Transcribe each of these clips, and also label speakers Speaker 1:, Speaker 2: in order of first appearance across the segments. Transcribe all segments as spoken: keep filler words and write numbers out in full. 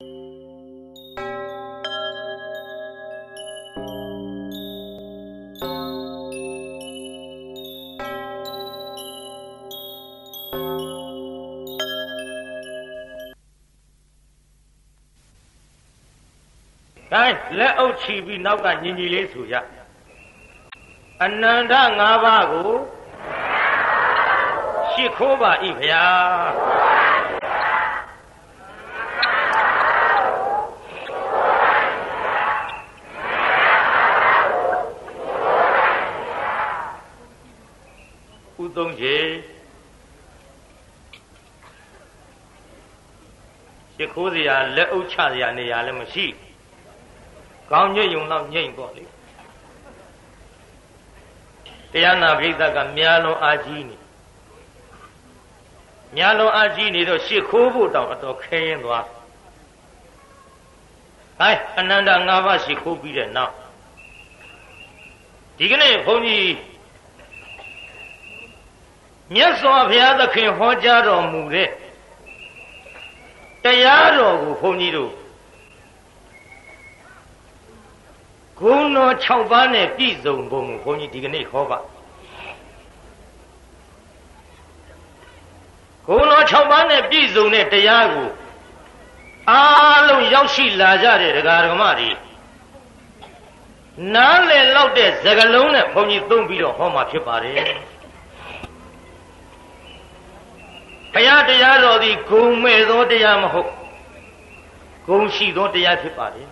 Speaker 1: Cái lẽ ông chỉ vì nó cả nhìn nhìn lên sủi ra anh đang đã ngã ba của chỉ khó bà ít phải à u đông chế chỉ khó gì à lẽ ông cha gì à này à lẽ mà xí cao nhất dùng nào nhanh quá điတရားနာပိဋကကများလုံးအားကြီးနေများလုံးအားကြီးနေတော့ရှ िख ိုးဖို့တောင်အတော်ခဲရင်သွားဟဲ့အနန္တ၅ပါးရှ िख ိုးပြီးတဲ့နောက်ဒီကနေ့ဘုန်းကြီးမြတ်စွာဘုရားသခင်ဟောကြားတော်မူတဲ့တရားတော်ကိုဘုန်းကြီးတို့ဂုဏ်တော်၆ပါးနဲ့ပြည့်စုံပုံကိုဘုန်းကြီးဒီကနေ့ဟောပါဂုဏ်တော်၆ပါးနဲ့ပြည့်စုံတဲ့တရားကိုအားလုံးရောက်ရှိလာကြတဲ့ဒကာဒကမတွေနားလည်လောက်တဲ့စကားလုံးနဲ့ဘုန်းကြီးသုံးပြီးတော့ဟောမှာဖြစ်ပါတယ်ဘုရားတရားတော်သည်ဂုဏ်မဲ့သောတရားမဟုတ်ဂုဏ်ရှိသောတရားဖြစ်ပါတယ်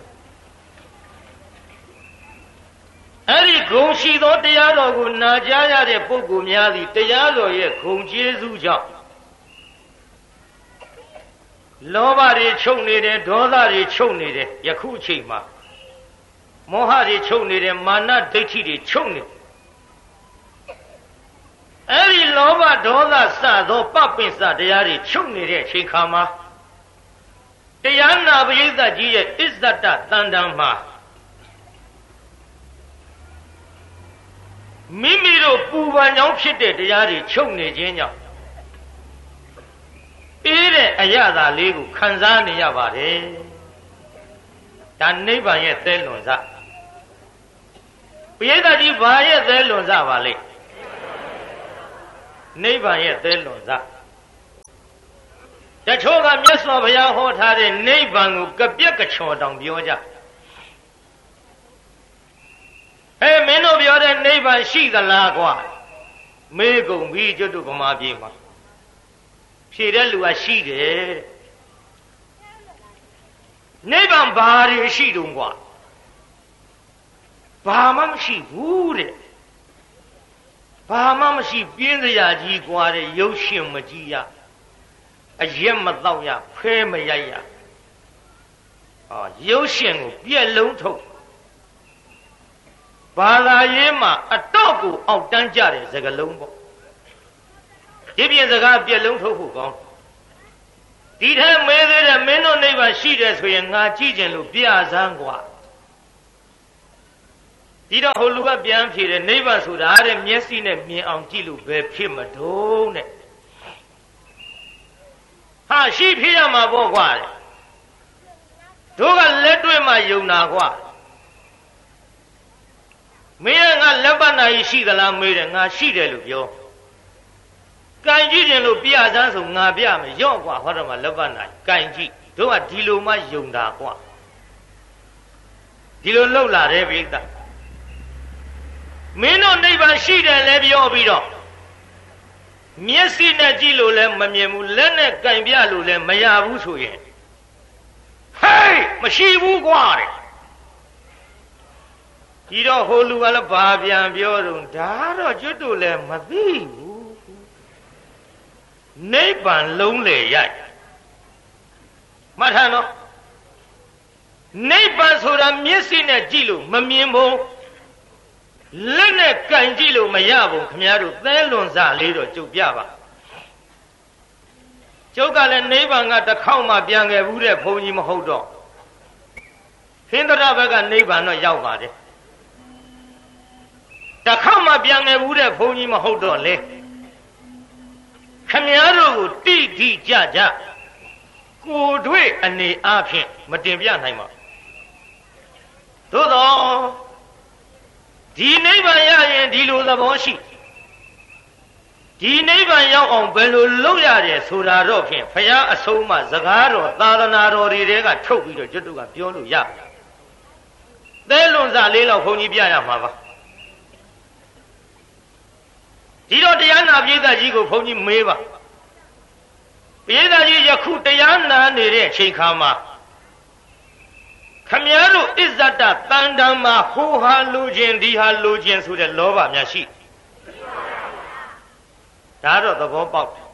Speaker 1: အဲ့ဒီဂုဏ်ရှိသောတရားတော်ကိုနာကြားရတဲ့ပုဂ္ဂိုလ်များသည်တရားတော်ရဲ့ဂုဏ်ကျေးဇူးကြောင့်လောဘတွေချုပ်နေတယ်ဒေါသတွေချုပ်နေတယ်ယခုအချိန်မှာမောဟတွေချုပ်နေတယ်မာနဒိဋ္ဌိတွေချုပ်နေအဲ့ဒီလောဘဒေါသစသောပပင်စတရားတွေချုပ်နေတဲ့အချိန်ခါမှာတရားနာပရိသတ်ကြီးရဲ့အစ္ဆဒတန်တံမှာမိမိတို့ပူပန်ကြောင်းဖြစ်တဲ့တရားတွေချုပ်နေခြင်းကြောင့်အေးတဲ့အရသာလေးကိုခံစားနေရပါတယ်ဒါနိဗ္ဗာန်ရဲ့သဲလွန်စပရိသတ်ကြီးဘာရဲ့သဲလွန်စပါလဲနိဗ္ဗာန်ရဲ့သဲလွန်စတချို့ကမြတ်စွာဘုရားဟောထားတဲ့နိဗ္ဗာန်ကိုကပြက်ကချော်တောင်ပြောကြဟဲ့မင်းတို့ပြောတဲ့နိဗ္ဗာန်ရှိသလားကွာမေးကုန်ပြီကျွတ်တို့ဗမာပြည်မှာဖြေတဲ့လူကရှိတယ်နိဗ္ဗာန်ဘာတွေရှိတုံးကွာဘာမှမရှိဘူးတဲ့ဘာမှမရှိပြင်းစရာကြီးကွာတဲ့ရုပ်ရှင်မကြည့်ရအရက်မတော့ရဖဲမရိုက်ရဟောရုပ်ရှင်ကိုပြက်လုံးထုတ်ဘာသာရေးမှာအတော့ကိုအောက်တန်းကြတဲ့စကားလုံးပေါ့ဒီပြင်စကားပြက်လုံးထုတ်ဖို့ကောင်းဒီထဲမဲသေးတဲ့မင်းတို့နိဗ္ဗာန်ရှိတယ်ဆိုရင်ငါကြည့်ခြင်းလို့ပြစမ်းกว่าဒီတော့ဟိုလူကပြန်ဖြေတယ်နိဗ္ဗာန်ဆိုတာတဲ့မျက်စိနဲ့မြင်အောင်ကြည့်လို့ပဲဖြစ်မတုံးတဲ့ဟာရှိဖြစ်ရမှာပေါ့ကွာတဲ့တို့ကလက်တွေ့မှယုံတာကွာမင်းကငါလက်ပတ်နာကြီးရှိသလားမေးတယ်ငါရှိတယ်လို့ပြောကင်ကြည့်ခြင်းလို့ပြစမ်းဆိုငါပြမယ်ရော့ကွာဟောတော့မှလက်ပတ်နာကြီးကင်ကြည့်တို့ကဒီလိုမှယုံတာကွာဒီလိုလှုပ်လာတယ်ပြိတ္တမင်းတို့နိဗ္ဗာန်ရှိတယ်လည်းပြောပြီးတော့မျက်စိနဲ့ကြည့်လို့လည်းမမြင်ဘူးလက်နဲ့ကင်ပြလို့လည်းမရဘူးဆိုရင်ဟေးမရှိဘူးကွာတဲ့ဒီတော့ဟိုလူကလည်းဘာပြန်ပြောတော့ဒါတော့ကျွတ်တို့လည်းမသိဘူးနိဗ္ဗာန်လုံးလေရိုက်မှတ်ထားနော်နိဗ္ဗာန်ဆိုတာမျက်စိနဲ့ကြည့်လို့မမြင်ဘူးလက်နဲ့ကင်ကြည့်လို့မရဘူးခင်ဗျားတို့သဲလွန်စားလေးတော့ကျုပ်ပြပါကျုပ်ကလည်းနိဗ္ဗာန်ကတစ်ခေါက်မှပြန်ခဲ့ဘူးတဲ့ဘုန်းကြီးမဟုတ်တော့ဟင်္ဒရဘက်ကနိဗ္ဗာန်တော့ရောက်ပါတယ်တစ်ခေါက်မှပြန်ခဲ့ဘူးတဲ့ဘုန်းကြီးမဟုတ်တော့လေခင်ဗျားတို့ကိုတိတိကျကျကိုတွေ့အနေအဖြင့်မတင်ပြနိုင်ပါသို့တော့ဒီနိဗ္ဗာန်ရရင်ဒီလိုသဘောရှိဒီနိဗ္ဗာန်ရောက်အောင်ဘယ်လိုလုပ်ရတယ်ဆိုတာတော့ဖြင့်ဘုရားအဆုံးအမစကားတော်သာသနာတော်တွေကထုတ်ပြီးတော့ကျွတ်တို့ကပြောလို့ရသဲလွန်စာလေးလောက်ဘုန်းကြီးပြရမှာပါဒီတော့တရားနာပိဋကကြီးကိုဘုန်းကြီးမေးပါပိဋကကြီးယခုတရားနာနေတဲ့အချိန်ခါမှာခမည်းတော်အစ္ဆဒတန်တံမှာဟိုဟာလူချင်းဒီဟာလူချင်းဆိုတဲ့လောဘများရှိဒါတော့သဘောပေါက်တယ်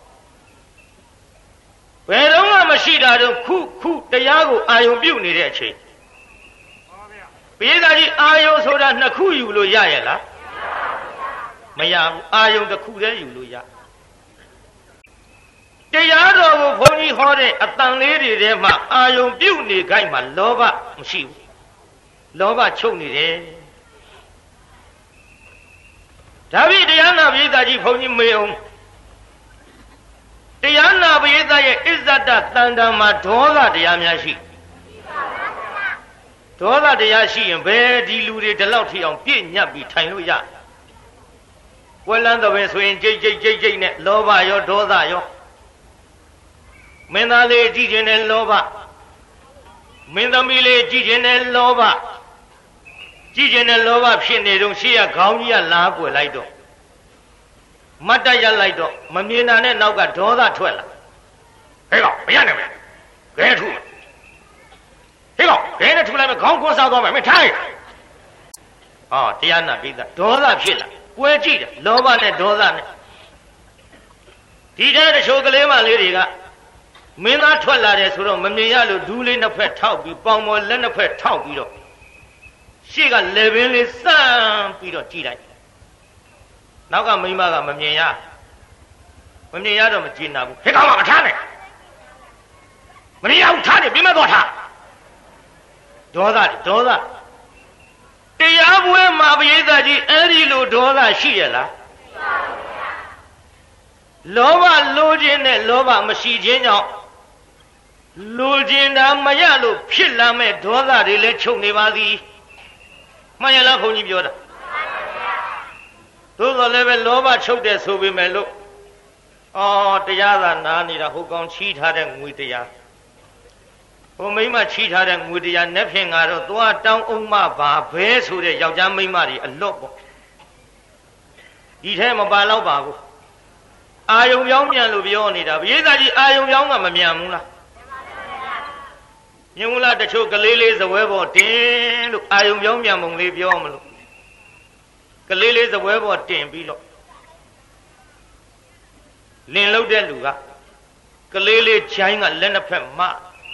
Speaker 1: ဘယ်တော့မှမရှိတာတော့ခုခုတရားကိုအာယုံပြုတ်နေတဲ့အချိန်ပိဋကကြီးအာယုံဆိုတာနှစ်ခုယူလို့ရရဲ့လားမရဘူးအာယုံတစ်ခုတည်းယူလို့ရတရားတော်ကိုဘုန်းကြီးဟောတဲ့အတန်လေးတွေထဲမှာအာယုံပြုတ်နေခိုင်းမှာလောဘမရှိဘူးလောဘချုပ်နေတယ်ဒါဖြင့်တရားနာပိဋကကြီးဘုန်းကြီးမေးအောင်တရားနာပိဋကရဲ့အစ္ဆဒတန်တံမှာဒေါသတရားများရှိဒေါသတရားရှိရင်ဘယ်ဒီလူတွေဒီလောက်ထိအောင်ပြည့်ညတ်ပြီးထိုင်လို့ရဝက်လန်းတဲ့ဆိုရင်ကြိတ်ကြိတ်ကြိတ်ကြိတ်နဲ့လောဘရောဒေါသရောမင်းသားလေးကြည့်ခြင်းနဲ့လောဘမင်းသမီးလေးကြည့်ခြင်းနဲ့လောဘကြည့်ခြင်းနဲ့လောဘဖြစ်နေတော့ရှေ့ကခေါင်းကြီးကလားကွယ်လိုက်တော့မတ်တရလိုက်တော့မမြင်တာနဲ့နောက်ကဒေါသထွက်လာဟဲ့ကောင်မရနိုင်ဘူးခဲထူဟဲ့ကောင်ခဲနဲ့ထူလိုက်မယ်ခေါင်းကွန်းစားသွားမယ်မင်းထားရဟောတရားနာပိဋကဒေါသဖြစ်လာကွဲကြည့်တယ်လောဘနဲ့ဒေါသနဲ့ဒီတဲ့တချို့ကလေးမလေးတွေကမင်းသားထွက်လာတယ်ဆိုတော့မမြင်ရလို့ဒူးလေးနှစ်ဖက်ထောက်ပြီးပေါင်ပေါ်လက်နှစ်ဖက်ထောက်ပြီးတော့ရှေ့ကလေပင်လေးစမ်းပြီးတော့ကြည့်လိုက်နောက်ကမိမကမမြင်ရမမြင်ရတော့မကြည့်နာဘူးဟဲ့ကောင်ကမထားနဲ့မမြင်ရဘူးထားတယ်ပြမတော့ထားဒေါသဒေါသတရားပွဲမှာပရိသတ်ကြီးအဲ့ဒီလိုဒေါသရှိရလားလောဘလိုခြင်းနဲ့လောဘမရှိခြင်းကြောင့်လိုခြင်းတာမရလို့ဖြစ်လာမဲ့ဒေါသတွေလည်းချုပ်နေပါသည်မှန်ရလားခွန်ကြီးပြောတာသို့တော်လည်းပဲလောဘချုပ်တယ်ဆိုပေမဲ့လို့အော်တရားသာနားနေတာဟိုကောင်ချီးထားတဲ့ငွေတရားဟိုမိမချီးထားတဲ့ငွေတရားနဲ့ဖြင့်ကတော့သွားတောင်းအောင်မပါဘဲဆိုတဲ့ယောက်ျားမိန်းမတွေအလွတ်ပေါ့ဒီထဲမပါတော့ပါဘူးအာယုံပြောင်းပြန်လို့ပြောနေတာပရိသတ်ကြီးအာယုံပြောင်းကမမြန်ဘူးလားမြင်ဘူးလားတချို့ကလေးလေးဇပွဲပေါ်တင်လို့အာယုံပြောင်းပြန်ပုံလေးပြောမလို့ကလေးလေးဇပွဲပေါ်တင်ပြီးတော့လင်လုတ်တဲ့လူကကလေးလေးချိုင်းကလက်နှစ်ဖက်မ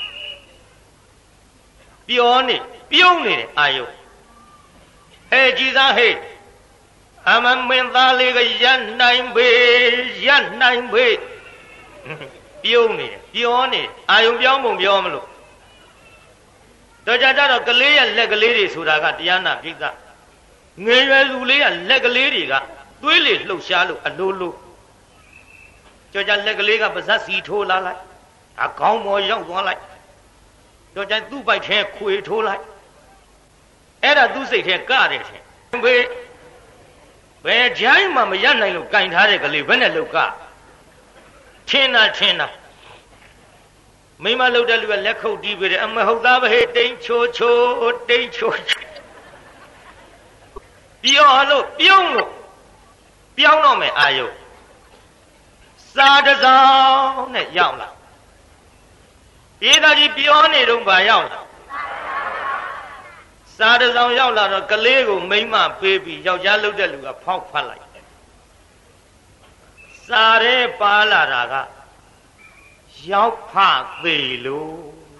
Speaker 1: ပြောနေပြုံးနေတယ်အာယုံဟဲ့ကြည်သားဟဲ့အမမင်းသားလေးကရနိုင်ပေရနိုင်ပေပြုံးနေတယ်ပြောနေအာယုံပြောင်းပုံပြောမလို့တော့ကြတော့ကလေးရဲ့လက်ကလေးတွေဆိုတာကတရားနာပိဋကငယ်ရွယ်သူလေးကလက်ကလေးတွေကသွေးလေလှုပ်ရှားလို့အလိုလိုကြောကြလက်ကလေးကပါဇက်စီထိုးလာလိုက်အကောင်းပေါ်ရောက်သွားလိုက်ကြောကြသူ့ပိုက်ထဲခွေထိုးလိုက်အဲ့ဒါသူ့စိတ်ထဲကတယ်ထင်ဘေးဘယ်ကြိုင်းမှမရနိုင်လို့ကင်ထားတဲ့ကလေးဘယ်နဲ့လောက်ကချင်းနာချင်းနာမိမလှုပ်တဲ့လူကလက်ခုပ်တီးပေးတယ်အမဟုတ်သားပဲတိန်ချိုချိုတိန်ချိုပြောလို့ပြုံးလို့ပြောင်းတော့မယ်အာယုစာတစောင်းနဲ့ရောက်လာဒီသာကြီးပြောနေတော့ဗာရောက်လာစာတစောင်းရောက်လာတော့ကလေးကိုမိမပေးပြီးယောက်ျားလှုပ်တဲ့လူကဖောက်ဖတ်လိုက်စာရဲပါလာတာကရောက်ဖသေးလို့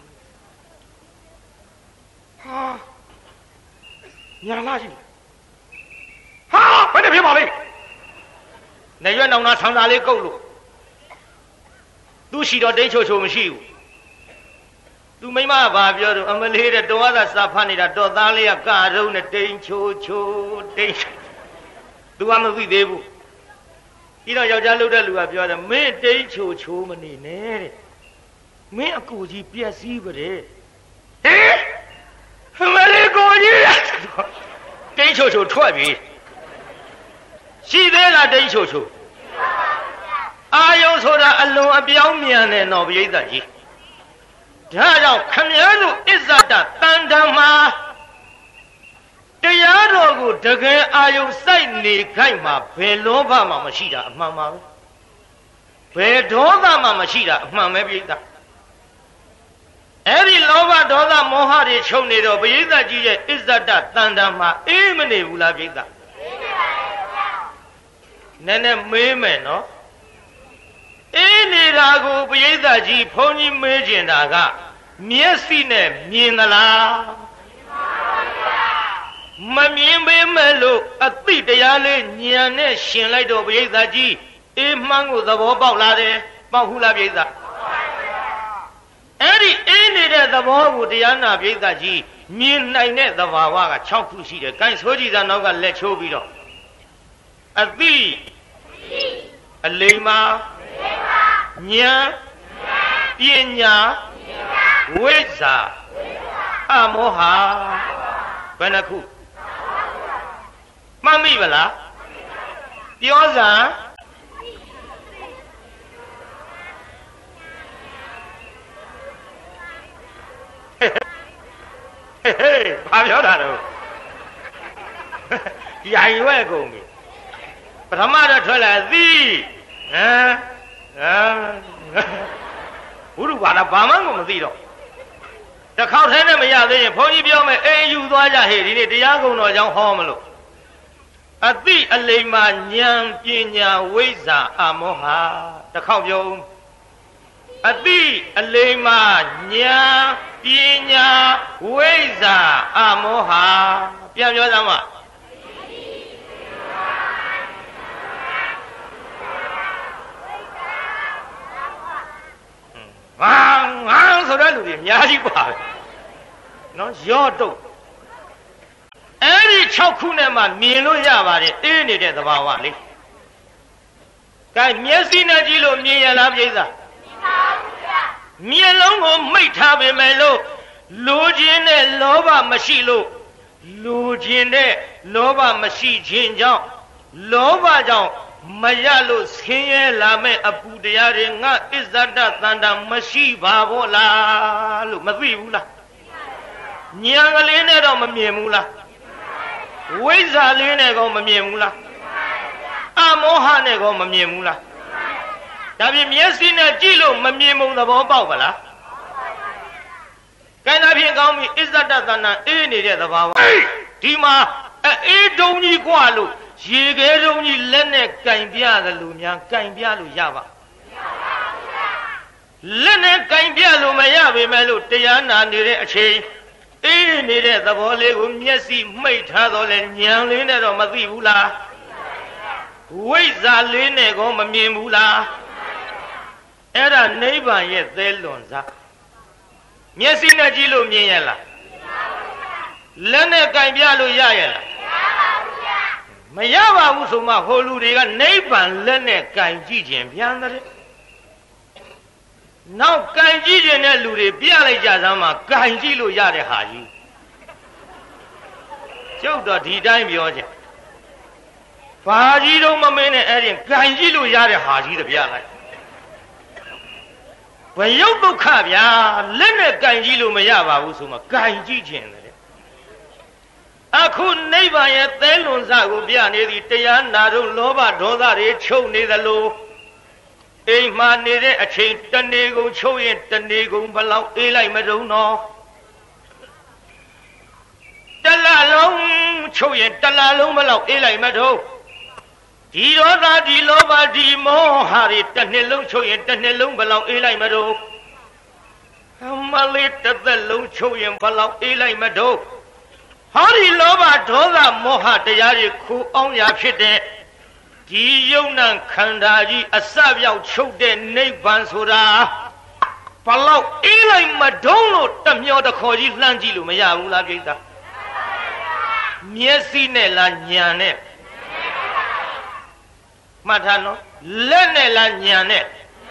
Speaker 1: ဟာညာလာရှိဟာဘယ်နဲ့ဖြစ်ပါလိမ့်နေရွက်နောင်နာဆံသာလေးကုတ်လို့သူရှိတော့တိတ်ချိုချိုမရှိဘူးသူမိမကဘာပြောတော့အမလေးတဲ့တော်ရသာစာဖတ်နေတာတော်သားလေးကကရုံးနဲ့တိန်ချိုချိုတိန်သူကမသိသေးဘူးပြီးတော့ယောက်ျားလှုပ်တဲ့လူကပြောတယ်မင်းတိန်ချိုချိုမနေနဲ့တဲ့မင်းအကူကြီးပြက်စီးပါတဲ့န်းချိုချိုထွက်ပြီရှိသေးလားဒိန်းချိုချိုအာယုံဆိုတာအလွန်အပြောင်းမြန်တယ်နော်ပြိဿကြီးဒါကြောင့်ခမည်းတော်အစ္ဆဒတန်ဓမ္မာတရားတော်ကိုတကယ်အာယုံစိုက်နေခိုက်မှာဘယ်လောဘမှမရှိတာအမှန်ပါပဲဘယ်ဒေါသမှမရှိတာအမှန်ပဲပြိဿအဲ့ဒီလောဘဒေါသမောဟတွေချုပ်နေတော့ပရိသတ်ကြီးရဲ့အစ္ဆဒတန်ဓမ္မာအေးမနေဘူးလားပြိဿအေးနေပါရဲ့ဗျာနည်းနည်းမေးမယ်နော်အေးနေတာကိုပရိသတ်ကြီးဘုန်းကြီးမေးကျင်တာကမျက်စိနဲ့မြင်သလားမမြင်ပေမဲ့လို့အသိတရားလေးဉာဏ်နဲ့ရှင်လိုက်တော့ပရိသတ်ကြီးအေးမှန်းကိုသဘောပေါက်လာတယ်ပေါက်ဘူးလားပရိသတ်အဲ့ဒီအေးနေတဲ့သဘောကိုတရားနာပရိသတ်ကြီးမြင်နိုင်တဲ့သဘာဝက၆ခုရှိတယ်။ကိုင်းဆိုကြည့်သားနောက်ကလက်ချိုးပြီးတော့အသိအလိမ္မာဉာဏ်ပညာဝိဇ္ဇာအမောဟဘယ်နှခုမှတ်မိပါလားပြောစမ်းဟေးဟေးဘာပြောတာတော့ရိုင်ရွဲ့ကုန်ပြီပထမတော့ထွက်လာသီးဟမ်ဟမ်ဘုရုဘာသာဘာမှကိုမသိတော့တစ်ခေါက်ထဲနဲ့မရသေးရင်ဘုန်းကြီးပြောမယ်အေးယူသွားကြဟေ့ဒီနေ့တရားကုံတော်ကြောင့်ဟောမလို့အသိအလိမ္မာဉာဏ်ပညာဝိဇ္ဇာအမောဟတစ်ခေါက်ပြောအသိအလိမ္မာဉာဏ်ပညာဝိဇ္ဇာအမောဟပြန်ပြောစမ်းပါငါငါဆိုတဲ့လူတွေအများကြီးပါပဲနော်ရော့တုတ်အဲ့ဒီ၆ခုနဲ့မှမြင်လို့ရပါတယ်အေးနေတဲ့သဘာဝလေးကဲမျက်စိနဲ့ကြည့်လို့မြင်ရလားပြိဿမျက်လုံးကိုမိတ်ထားပေမဲ့လို့လိုခြင်းနဲ့လောဘမရှိလို့လိုခြင်းနဲ့လောဘမရှိခြင်းကြောင့်လောဘကြောင့်မရလို့ဆင်းရဲလာမဲ့အပူတရားတွေငါအစ္ဆဒသန္တာမရှိပါဘောလားလို့မသိဘူးလားဉာဏ်ကလေးနဲ့တော့မမြင်ဘူးလားဝိဇ္ဇာလေးနဲ့ကောမမြင်ဘူးလားအမောဟနဲ့ကောမမြင်ဘူးလားဒါဖြင့်မျက်စိနဲ့ကြည့်လို့မမြင်မှုသဘောပေါက်ပါလားကဲဒါဖြင့်ကောင်းပြီအစ္ဆဒသန္တာအေးနေတဲ့သဘာဝဒီမှာအေးတုံကြီးกว่าလို့ရေခဲတုံကြီးလက်နဲ့ကင်ပြတယ်လို့များကင်ပြလို့ရပါလက်နဲ့ကင်ပြလို့မရပေမဲ့လို့တရားနာနေတဲ့အချိန်အေးနေတဲ့သဘောလေးကိုမျက်စိမှိတ်ထားတော့လဲဉာဏ်လေးနဲ့တော့မသိဘူးလားဝိဇ္ဇာလေးနဲ့ကောမမြင်ဘူးလားအဲ့ဒါနိဗ္ဗာန်ရဲ့သဲလွန်စားမျက်စိနဲ့ကြည့်လို့မြင်ရလားလက်နဲ့ကင်ပြလို့ရရလားမရပါဘူးဆိုမှဟိုလူတွေကနိဗ္ဗာန်လက်နဲ့ကင်ကြည့်ခြင်းပြန်တယ်နောက်ကင်ကြည့်ခြင်းတဲ့လူတွေပြလိုက်ကြစမ်းမှာကင်ကြည့်လို့ရတဲ့ဟာကြီးကျုပ်တော့ဒီတိုင်းပြောခြင်းဘာကြီးတော့မမင်းနဲ့အဲ့ဒီကင်ကြည့်လို့ရတဲ့ဟာကြီးတပြလိုက်ဘယုတ်ဒုက္ခဗျာလက်နဲ့ကင်ကြည့်လို့မရပါဘူးဆိုမှကင်ကြည့်ခြင်းတယ်အခုနိဗ္ဗာန်ရဲ့သဲလွန်စကိုပြနေသည်တရားနာတော့လောဘဒေါသတွေချုပ်နေသလိုအိမ်မှာနေတဲ့အချိန်တဏှေကုန်ချုပ်ရင်တဏှေကုန်ဘလောက်အေးလိုက်မတုံတော့တလလုံးချုပ်ရင်တလလုံးဘလောက်အေးလိုက်မတုံဒီဒေါသဒီလောဘဒီမောဟတွေတစ်နှစ်လုံးချုပ်ရင်တစ်နှစ်လုံးဘလောက်အေးလိုက်မတုံအမလေးတစ်သက်လုံးချုပ်ရင်ဘလောက်အေးလိုက်မတုံဟောဒီလောဘဒေါသမောဟတရားတွေခူအောင်ရာဖြစ်တဲ့ဒီယုံနာခန္ဓာကြီးအစပြောက်ချုပ်တဲ့နိဗ္ဗာန်ဆိုတာဘလောက်အေးလိုက်မတုံးလို့တမျောတခေါ်ကြီးလှမ်းကြည့်လို့မရဘူးလားပြိဿမျက်စိနဲ့လားဉာဏ်နဲ့မှတ်ထားနော်လက်နဲ့လားဉာဏ်နဲ့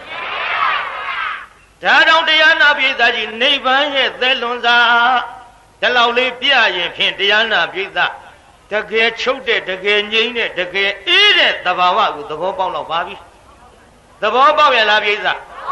Speaker 1: ဒါကြောင့်တရားနာပြိဿကြီးနိဗ္ဗာန်ရဲ့သဲလွန်စာဒီလောက်လေးပြရင်ဖြင့်တရားနာပြိဿတကယ်ချုပ်တဲ့တကယ်ငြိမ်းတဲ့တကယ်အေးတဲ့သဘာဝကိုသဘောပေါက်တော့ပါပြီသဘောပေါက်ရလားပြိဿ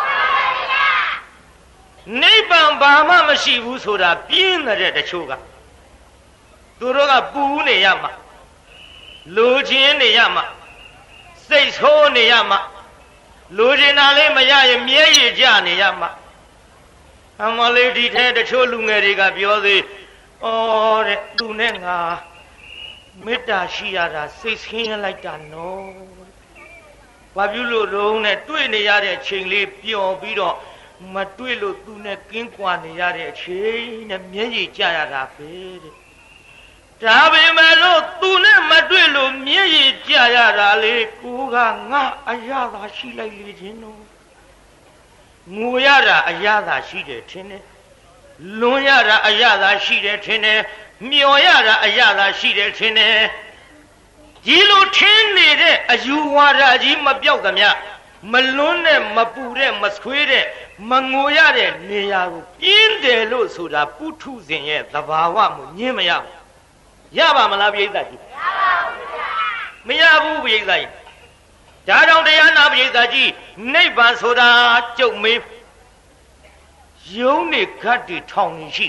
Speaker 1: နိဗ္ဗာန်ဘာမှမရှိဘူးဆိုတာပြင်းတဲ့တချို့ကသူတို့ကပူနေရမှာလိုချင်နေရမှာစိတ်ဆိုးနေရမှာလိုချင်တာလေးမရရင်မြဲရည်ကြနေရမှာအမလေးဒီထဲတချို့လူငယ်တွေကပြောသေးဩတဲ့သူနဲ့ငါမေတ္တာရှိရတာစိတ်ဆင်းရဲလိုက်တာနော်ဘာပြုလို့တော့နဲ့တွေ့နေရတဲ့ချိန်လေးပျော်ပြီးတော့မတွေ့လို့သူနဲ့ကင်းကွာနေရတဲ့အချိန်နဲ့မျက်ရည်ကျရတာပဲတဲ့ဒါပေမဲ့လို့သူနဲ့မတွေ့လို့မျက်ရည်ကျရတာလေကိုကငါအရသာရှိလိုက်လေခြင်းတော့ငိုရတာအရသာရှိတယ်ထင်တယ်လွန်ရတာအရသာရှိတယ်ထင်တယ်မျောရတာအရသာရှိတယ်ထင်တယ်ဒီလိုထင်းနေတဲ့အယူဝါဒကြီးမပြောက်သမျှမလွန်းတဲ့မပူတဲ့မဆွေးတဲ့မငိုရတဲ့နေရာကိုပြင်းတယ်လို့ဆိုတာပုထုဇဉ်ရဲ့သဘာဝမှုညင်းမရဘူးရပါမလားပြိဿကြီးမရဘူးပြိဿကြီးဒါကြောင့်တရားနာပြိဿကြီးနိဗ္ဗာန်ဆိုတာကြုတ်မေးယုံနေခတ်တီထောင်နေရှိ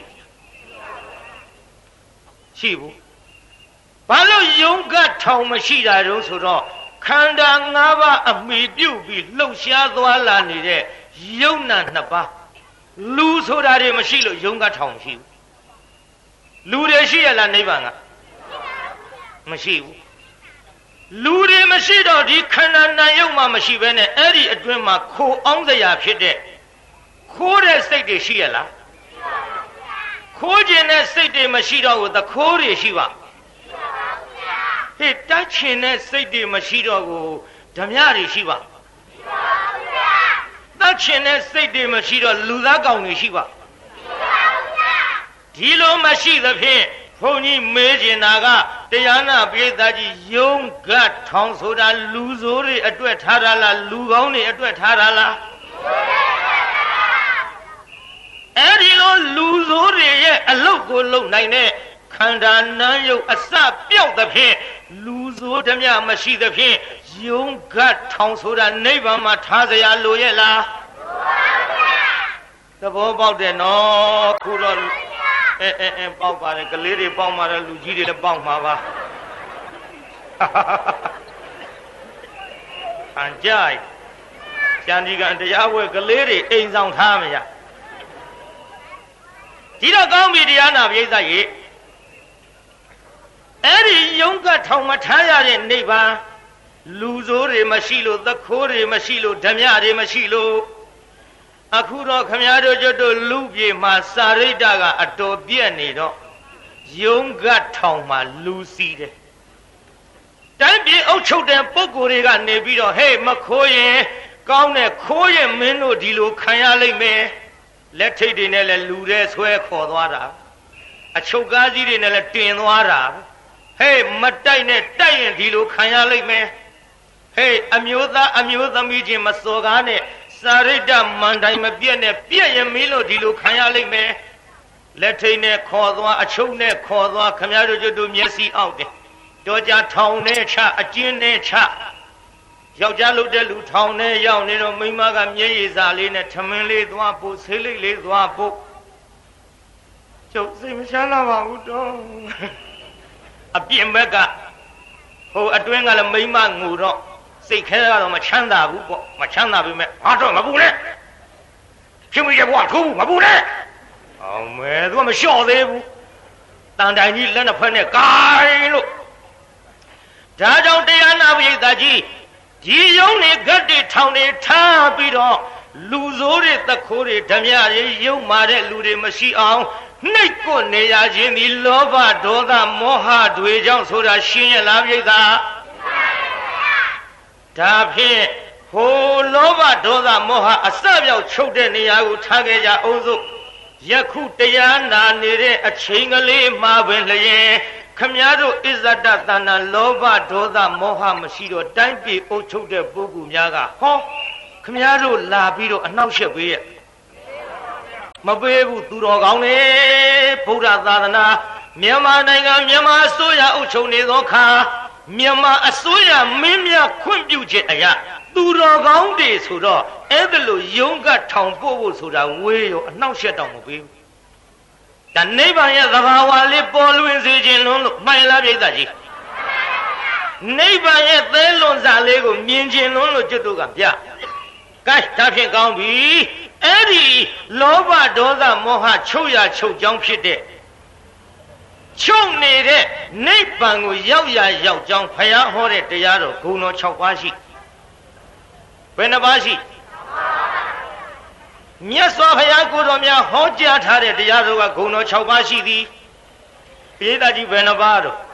Speaker 1: ရှိဘူးဘာလို့ယုံကထောင်မရှိတာတုံးဆိုတော့ခန္ဓာ၅ပါးအမိပြုတ်ပြီးလှုပ်ရှားသွားလာနေတဲ့ယုံနာနှစ်ပါးလူဆိုတာတွေမရှိလို့ယုံကထောင်မရှိဘူးလူတွေရှိရလားနိဗ္ဗာန်ကမရှိဘူးလူတွေမရှိတော့ဒီခန္ဓာနာယုံမှမရှိဘဲနဲ့အဲ့ဒီအတွင်းမှာခိုအောင်စရာဖြစ်တဲ့ခိုးတဲ့စိတ်တွေရှိရလားခိုးခြင်းတဲ့စိတ်တွေမရှိတော့ဘူးသခိုးတွေရှိပါဟေ့တိုက်ချင်တဲ့စိတ်တွေမရှိတော့ဘူးဓမြတွေရှိပါတတ်ချင်တဲ့စိတ်တွေမရှိတော့လူသားကောင်တွေရှိပါဒီလိုမရှိသဖြင့်ဘုန်းကြီးမေးချင်တာကတရားနာပိဋကကြီးယုံကထောင်ဆိုတာလူဆိုးတွေအတွက်ထားတာလားလူကောင်းတွေအတွက်ထားတာလားအဲ့ဒီလိုလူဆိုးတွေရဲ့အလုတ်ကိုလုံနိုင်တဲ့ခန္ဓာနာယုတ်အစပြောက်သဖြင့်လူဆိုးဓမြမရှိသဖြင့်ယုံကထောင်ဆိုတာနိဗ္ဗာန်မှာထားစရာလိုရဲ့လားသဘောပေါက်တယ်နော်ခုတော့အဲအဲအဲပေါက်ပါတယ်ကလေးတွေပေါက်ပါတယ်လူကြီးတွေလည်းပေါက်မှာပါအန်ကြိုက်ကျန်ဒီကံတရားဝဲကလေးတွေအိမ်ဆောင်ထားမရဒီတော့ကောင်းပြီတရားနာပိဋကရေအဲ့ဒီယုံကထောင်မထားရတဲ့နိဗ္ဗာန်လူဆိုးတွေမရှိလို့သခိုးတွေမရှိလို့ဓမြတွေမရှိလို့အခုတော့ခမည်းတော်ကျွတ်တို့လူပြေမှာစာရိတ္တကအတော်ပြည့်နေတော့ယုံကထောင်မှာလူစီးတယ်တိုင်းပြည်အုပ်ချုပ်တဲ့ပုဂ္ဂိုလ်တွေကနေပြီးတော့ဟေးမခိုးရင်ကောင်းတဲ့ခိုးရင်မင်းတို့ဒီလိုခံရလိမ့်မယ်လက်ထိတ်တွေနဲ့လည်းလူတဲ့ဆွဲခေါ်သွားတာအချုပ်ကားကြီးတွေနဲ့လည်းတင်သွားတာဟေးမတိုက်နဲ့တိုက်ရင်ဒီလိုခံရလိမ့်မယ်ဟေးအမျိုးသားအမျိုးသမီးချင်းမစော်ကားနဲ့စာရိတ္တမန်တိုင်းမပြည့်နဲ့ပြည့်ရင်မင်းတို့ဒီလိုခံရလိမ့်မယ်လက်ထိတ်နဲ့ခေါ်သွားအချုပ်နဲ့ခေါ်သွားခမည်းတော်တို့မျက်စိအောက်တယ်တော်ကြထောင်နဲ့ချအကျဉ်းနဲ့ချယောက်ျားလုပ်တဲ့လူထောင်နဲ့ရောက်နေတော့မိန်းမကမျက်ရည်စာလေးနဲ့ထမင်းလေးသွားပို့ဆေးလိပ်လေးသွားပို့ကျုပ်စိတ်မချမ်းသာပါဘူးတော့အပြင်ဘက်ကဟိုအတွင်းကလည်းမိန်းမငိုတော့စိတ်ခဲကတော့မချမ်းသာဘူးပေါ့မချမ်းသာပြီမဲ့ဟာတော့မပူနဲ့ရှင်မကြီးဘွားထိုးဘူးမပူနဲ့အောင်မဲသူကမလျှော့သေးဘူးတန်တိုင်ကြီးလက်နှစ်ဖက်နဲ့ကိုင်းလို့ဒါကြောင့်တရားနာပိဋကကြီးဒီယုံနေဂတ်တွေထောင်နေထားပြီးတော့လူဆိုးတွေသခိုးတွေဓမြတွေယုံမာတဲ့လူတွေမရှိအောင်နှိပ်ကွနေရခြင်းဒီလောဘဒေါသမောဟတွေကြောင့်ဆိုတာရှင်းရလားပိဋကဒါဖြင့်ဟိုလောဘဒေါသမောဟအစပြောက်ချုပ်တဲ့နေရာကိုထားခဲ့ကြအောင်စို့ယခုတရားနာနေတဲ့အချိန်ကလေးမှာပင်လျင်ခမည်းတော်ဣဇဒတဏ္ဍလောဘဒေါသမောဟမရှိတော့တိုင်းပြည်အုပ်ချုပ်တဲ့ပုဂ္ဂိုလ်များကဟောခမည်းတော်လာပြီးတော့အနှောက်အယှက်ပေးရဲ့မပေးဘူးသူတော်ကောင်းနေဗုဒ္ဓသာသနာမြန်မာနိုင်ငံမြန်မာအစိုးရအုပ်ချုပ်နေသောအခါမြန်မာအစိုးရမင်းများခွင့်ပြုချက်အရသူတော်ကောင်းတွေဆိုတော့အဲ့ဒါလိုယုံကထောင်ပို့ဖို့ဆိုတာဝေးရောအနှောက်အယှက်တောင်မပေးဘူးဒါနိဗ္ဗာန်ရဲ့သဘာဝလေးပေါ်လွင်စေခြင်းလုံးလို့မှန်လားပြိဿကြီးနိဗ္ဗာန်ရဲ့သဲလွန်စာလေးကိုမြင်ခြင်းလုံးလို့ကျွတ်တို့ကပြကဲဒါဖြင့်ကောင်းပြီအဲ့ဒီလောဘဒေါသမောဟချုပ်ရချုပ်ကြောင်းဖြစ်တဲ့ချုပ်နေတဲ့နိဗ္ဗာန်ကိုရောက်ရရောက်ကြောင်းဘုရားဟောတဲ့တရားတော်ဂုဏ်တော်၆ပါးရှိဘယ်နှပါးရှိမြတ်စွာဘုရားကိုယ်တော်များဟောကြားထားတဲ့တရားတော်ကဂုဏ်တော်၆ပါးရှိသည်ပိဋကကြီးဘယ်နှပါးတော့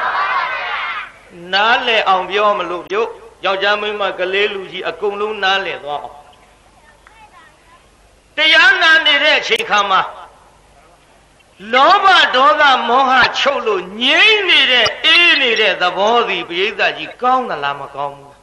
Speaker 1: နားလည်အောင်ပြောမလို့ပြုတ်ယောက်ျားမိန်းမကလေးလူကြီးအကုန်လုံးနားလည်သွားအောင်တရားနာနေတဲ့အချိန်ခါမှာလောဘဒေါသမောဟချုပ်လို့ငြိမ့်နေတဲ့အေးနေတဲ့သဘောသည်ပိဋကကြီးကောင်းသလားမကောင်းဘူး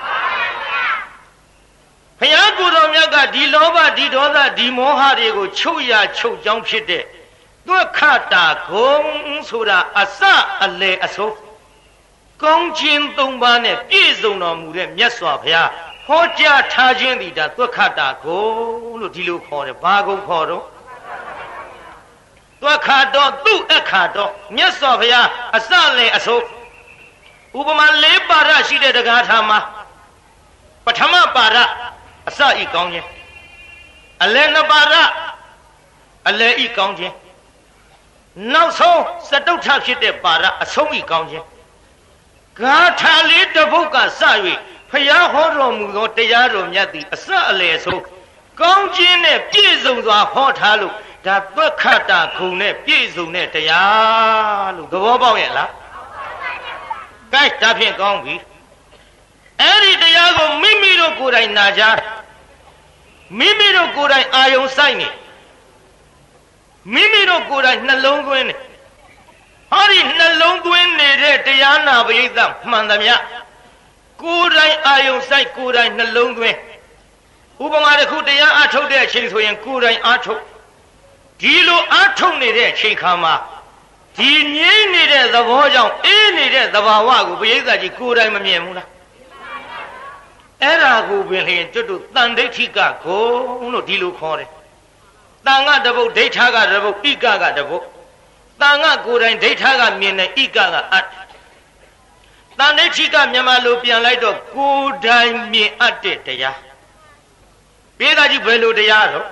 Speaker 1: ဘုရားကိုယ်တော်မြတ်ကဒီလောဘဒီဒေါသဒီမောဟတွေကိုချုပ်ရချုပ်ကြောင်းဖြစ်တဲ့ဒုက္ခတာဂုံဆိုတာအစအလေအဆုံးကောင်းခြင်းသုံးပါးနဲ့ပြည့်စုံတော်မူတဲ့မြတ်စွာဘုရားဟောကြားထားခြင်းသည်ဒါဒုက္ခတာဂုံလို့ဒီလိုခေါ်တယ်ဘာဂုံခေါ်တော့ဒုက္ခတော့သူ့အခါတော့မြတ်စွာဘုရားအစလေအဆုံးဥပမာလေးပါရရှိတဲ့တရားထာမှာပထမပါရအစဤကောင်းခြင်းအလယ်နှစ်ပါရအလယ်ဤကောင်းခြင်းနောက်ဆုံးစတုထဖြစ်တဲ့ပါရအဆုံးဤကောင်းခြင်းဂါထာလေးတစ်ပုဒ်ကစ၍ဖျားဟောတော်မူသောတရားတော်မြတ်သည်အစအလယ်ဆုံးကောင်းခြင်းနဲ့ပြည့်စုံစွာဟောထားလို့ဒါသက္ခတာခုံနဲ့ပြည့်စုံတဲ့တရားလို့သဘောပေါက်ရဲ့လားကဲဒါဖြင့်ကောင်းပြီအဲ့ဒီတရားကိုမိမိတို့ကိုယ်တိုင်နာကြမိမိတို့ကိုယ်တိုင်အာယုံဆိုင်နေမိမိတို့ကိုယ်တိုင်နှလုံးသွင်းနေဟောဒီနှလုံးသွင်းနေတဲ့တရားနာပရိသတ်မှန်သမျှကိုယ်တိုင်အာယုံဆိုင်ကိုယ်တိုင်နှလုံးသွင်းဥပမာတစ်ခုတရားအထုတ်တဲ့အချိန်ဆိုရင်ကိုယ်တိုင်အထုတ်ဒီလိုအထုတ်နေတဲ့အချိန်ခါမှာဒီငြိမ့်နေတဲ့သဘောကြောင့်အေးနေတဲ့သဘာဝကိုပရိသတ်ကြီးကိုယ်တိုင်မမြင်ဘူးလားအဲ့ဒါကိုပင်လျင်ကျွတ်တို့တန်ဒိဋ္ဌိကဂုံလို့ဒီလိုခေါ်တယ်တန်ကတပုတ်ဒိဋ္ဌကတပုတ်ဣကကတပုတ်တန်ကကိုယ်တိုင်ဒိဋ္ဌကမြင်တယ်ဣကကအတ်တန်ဒိဋ္ဌိကမြန်မာလိုပြန်လိုက်တော့ကိုယ်တိုင်မြင်အပ်တဲ့တရားပိဋကကြီးဘယ်လိုတရားတော့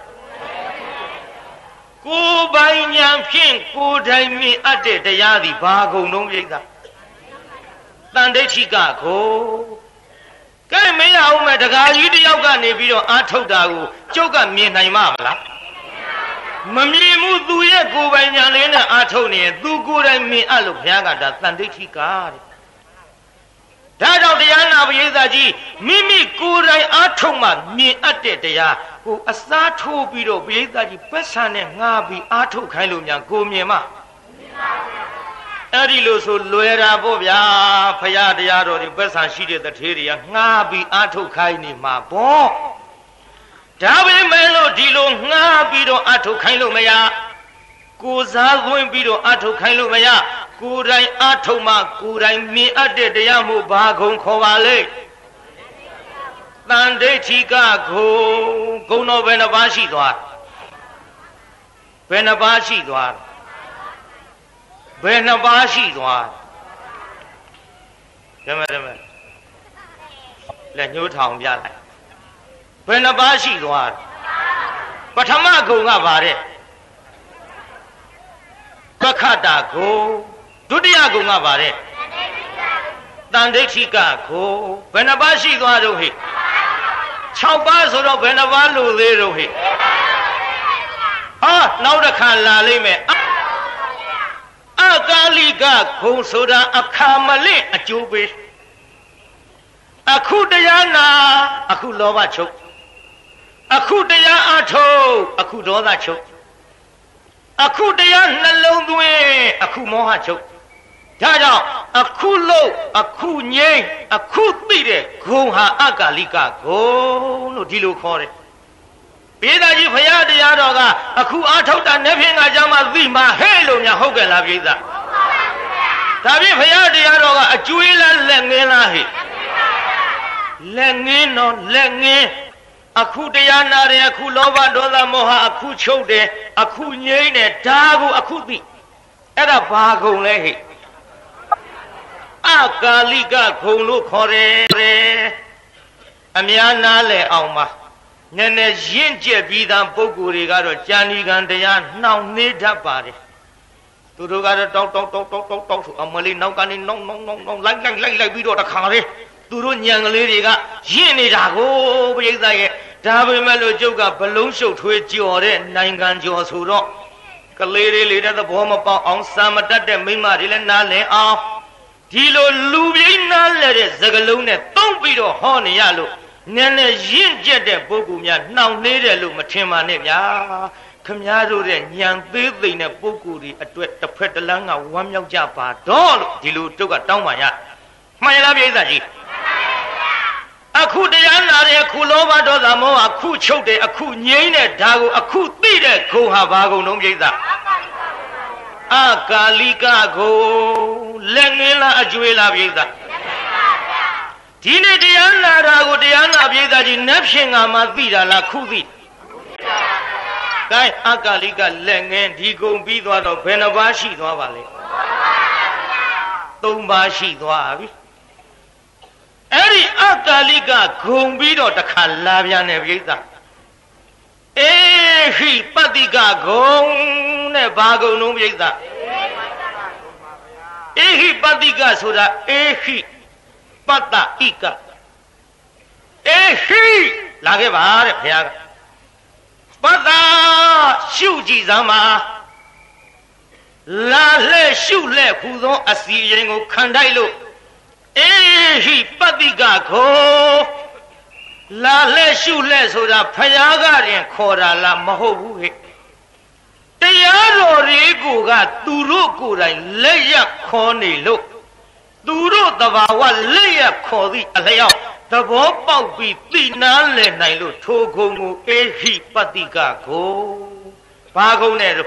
Speaker 1: ကိုယ်ပိုင်ဉာဏ်ဖြင့်ကိုယ်တိုင်မြင်အပ်တဲ့တရားသည်ဘာဂုံလုံးပိဋကတန်ဒိဋ္ဌိကဂုံကဲမင်းရအောင်မဲ့တခါကြီးတယောက်ကနေပြီးတော့အာထုတ်တာကိုကျုပ်ကမြင်နိုင်မှာမလားမမြင်ဘူးသူရဲ့ကိုယ်ပိုင်ဉာဏ်လေးနဲ့အာထုတ်နေရင်သူကိုယ်တိုင်မြင်အပ်လို့ဘုရားကဒါတန်ဒိဋ္ဌိကတဲ့ဒါကြောင့်တရားနာပရိသတ်ကြီးမိမိကိုယ်တိုင်အာထုတ်မှမြင်အပ်တဲ့တရားကိုအစားထိုးပြီးတော့ပရိသတ်ကြီးပတ်ဆံနဲ့ငှားပြီးအာထုတ်ခိုင်းလို့များကိုမြင်မှာအဲ့ဒီလိုဆိုလွယ်တာပေါ့ဗျာဖရာတရားတော်တွေပတ်ဆံရှိတဲ့တထေးတွေကငှားပြီးအာထုတ်ခိုင်းနေမှာပေါ့ဒါပေမဲ့လို့ဒီလိုငှားပြီးတော့အာထုတ်ခိုင်းလို့မရကိုစားသွင်းပြီးတော့အာထုတ်ခိုင်းလို့မရကိုယ်တိုင်အာထုတ်မှကိုယ်တိုင်မြင်အပ်တဲ့တရားမှုဘာဂုံခေါ်ပါလဲတန်ဒိဋ္ဌိကဂုံဂုံတော်ဘယ်နှပါးရှိသွားဘယ်နှပါးရှိသွားဘယ်နှပါးရှိသွားဓမ္မဓမ္မလက်ညှိုးထောင်ပြလိုက်ဘယ်နှပါးရှိသွားပထမဂုံကပါတဲ့ပက္ခတာဂုံဒုတိယဂုံကပါတဲ့တန်ဒိဋ္ဌိကဂုံဘယ်နှပါးရှိသွားတော့ဟိ၆ပါးဆိုတော့ဘယ်နှပါးလို့သေးတော့ဟိဟာနောက်တစ်ခါလာလိမ့်မယ်အကာလိကဂုံဆိုတာအခါမလင့်အကျိုးပေးအခုတရားနာအခုလောဘချုပ်အခုတရားအထုတ်အခုဒေါသချုပ်အခုတရားနှလုံးသွင်းအခုမောဟချုပ်ဒါကြောင့်အခုလို့အခုငြိမ်းအခုသိတဲ့ဂုံဟာအကာလိကဂုံလို့ဒီလိုခေါ်တယ်ပိဋကကြီးဘုရားတရားတော်ကအခုအာထုတ်တာနဲ့ဖြင့်ငါကြောင့်မှသိမှာဟဲ့လို့များဟုတ်ကဲ့လားပြိဿဒါဖြင့်ဘုရားတရားတော်ကအကျွေးလားလက်ငင်းလားဟိလက်ငင်းတော့လက်ငင်းအခုတရားနာတယ်အခုလောဘဒေါသမောဟအခုချုပ်တယ်အခုငြိမ့်တယ်ဒါကိုအခုသိအဲ့ဒါဘာကုန်လဲဟိအကာလိကဂုံလို့ခေါ်တယ်အများနာလဲအောင်ပါနည်းနည်းရင့်ကျက်ပြီးသားပုဂ္ဂိုလ်တွေကတော့ကြံဒီကံတရားနှောင့်နှေးတတ်ပါတယ်သူတို့ကတော့တောက်တောက်တောက်တောက်တောက်တောက်ဆိုအမလေးနောက်ကနေနှောင်းနှောင်းနှောင်းနှောင်းလိုက်လိုက်လိုက်လိုက်ပြီးတော့တခါလေးသူတို့ညံကလေးတွေကရင့်နေတာကိုပြိဿရဲ့ဒါပေမဲ့လို့ကျုပ်ကဘလုံးရှုပ်ထွေးကြော်တဲ့နိုင်ငံကျော်ဆိုတော့ကလေးလေးလေးတဲ့သဘောမပေါအောင်စာမတတ်တဲ့မိမတွေလည်းနားလည်အောင်ဒီလိုလူပြိန်းနားလဲတဲ့စကလုံးနဲ့တုံးပြီးတော့ဟောနေရလို့နည်းနည်းရင့်ကျက်တဲ့ပုဂ္ဂိုလ်များနှောင့်နှေးတယ်လို့မထင်ပါနဲ့ဗျာခမည်းတော်တဲ့ညံသေးသိမ့်တဲ့ပုဂ္ဂိုလ်တွေအတွက်တစ်ဖက်တစ်လမ်းကဝမ်းမြောက်ကြပါတော့လို့ဒီလိုတုတ်ကတောင်းပါရမှန်လားပြိဿကြီးအခုတရားနာတယ်အခုလောဘဒေါသမောဟအခုချုပ်တယ်အခုငြိမ့်တဲ့ဒါကိုအခုသိတဲ့ဂုံဟာဘာဂုံလုံးပြိဿအကာလိကဂုံလက်ငင်းလားအကျွေးလားပြိဿဒီနေ့တရားနာတာကိုတရားနာပြိဿကြီးနတ်ဖြင့်ငါမှသိတာလားခုသိကဲအကာလိကလက်ငင်းဒီဂုံပြီးသွားတော့ဘယ်နှပါးရှိသွားပါလဲသုံးပါးရှိသွားပြီအဲ့ဒီအကာလိကဂုံပြီးတော့တခါလာပြန်တယ်ပြိဿအေဟိပတ္တိကဂုံနဲ့ဘာဂုံလုံးပြိဿအေဟိပတ္တိကဆိုတာအေဟိပတ္တဣကအေဟိလာခဲ့ပါတဲ့ဘုရားကပတ္တရှုကြည့်စမ်းပါလာလဲရှုလဲဟူသောအစီရင်ကိုခံတိုက်လို့အေဟိပတ္တိကခိုလာလဲရှုလဲဆိုတာဘုရားကရင်ခေါ်တာလားမဟုတ်ဘူးဟဲ့တရားတော်တွေကိုကသူတို့ကိုယ်တိုင်လက်ရခေါ်နေလို့သူတို့တဘာဝလက်ရခေါ်သည့်အလျောက်သဘောပေါက်ပြီးသိနာလဲနိုင်လို့ထိုခုံကိုအေဟိပတ္တိကကိုဘာခုံနဲ့တော့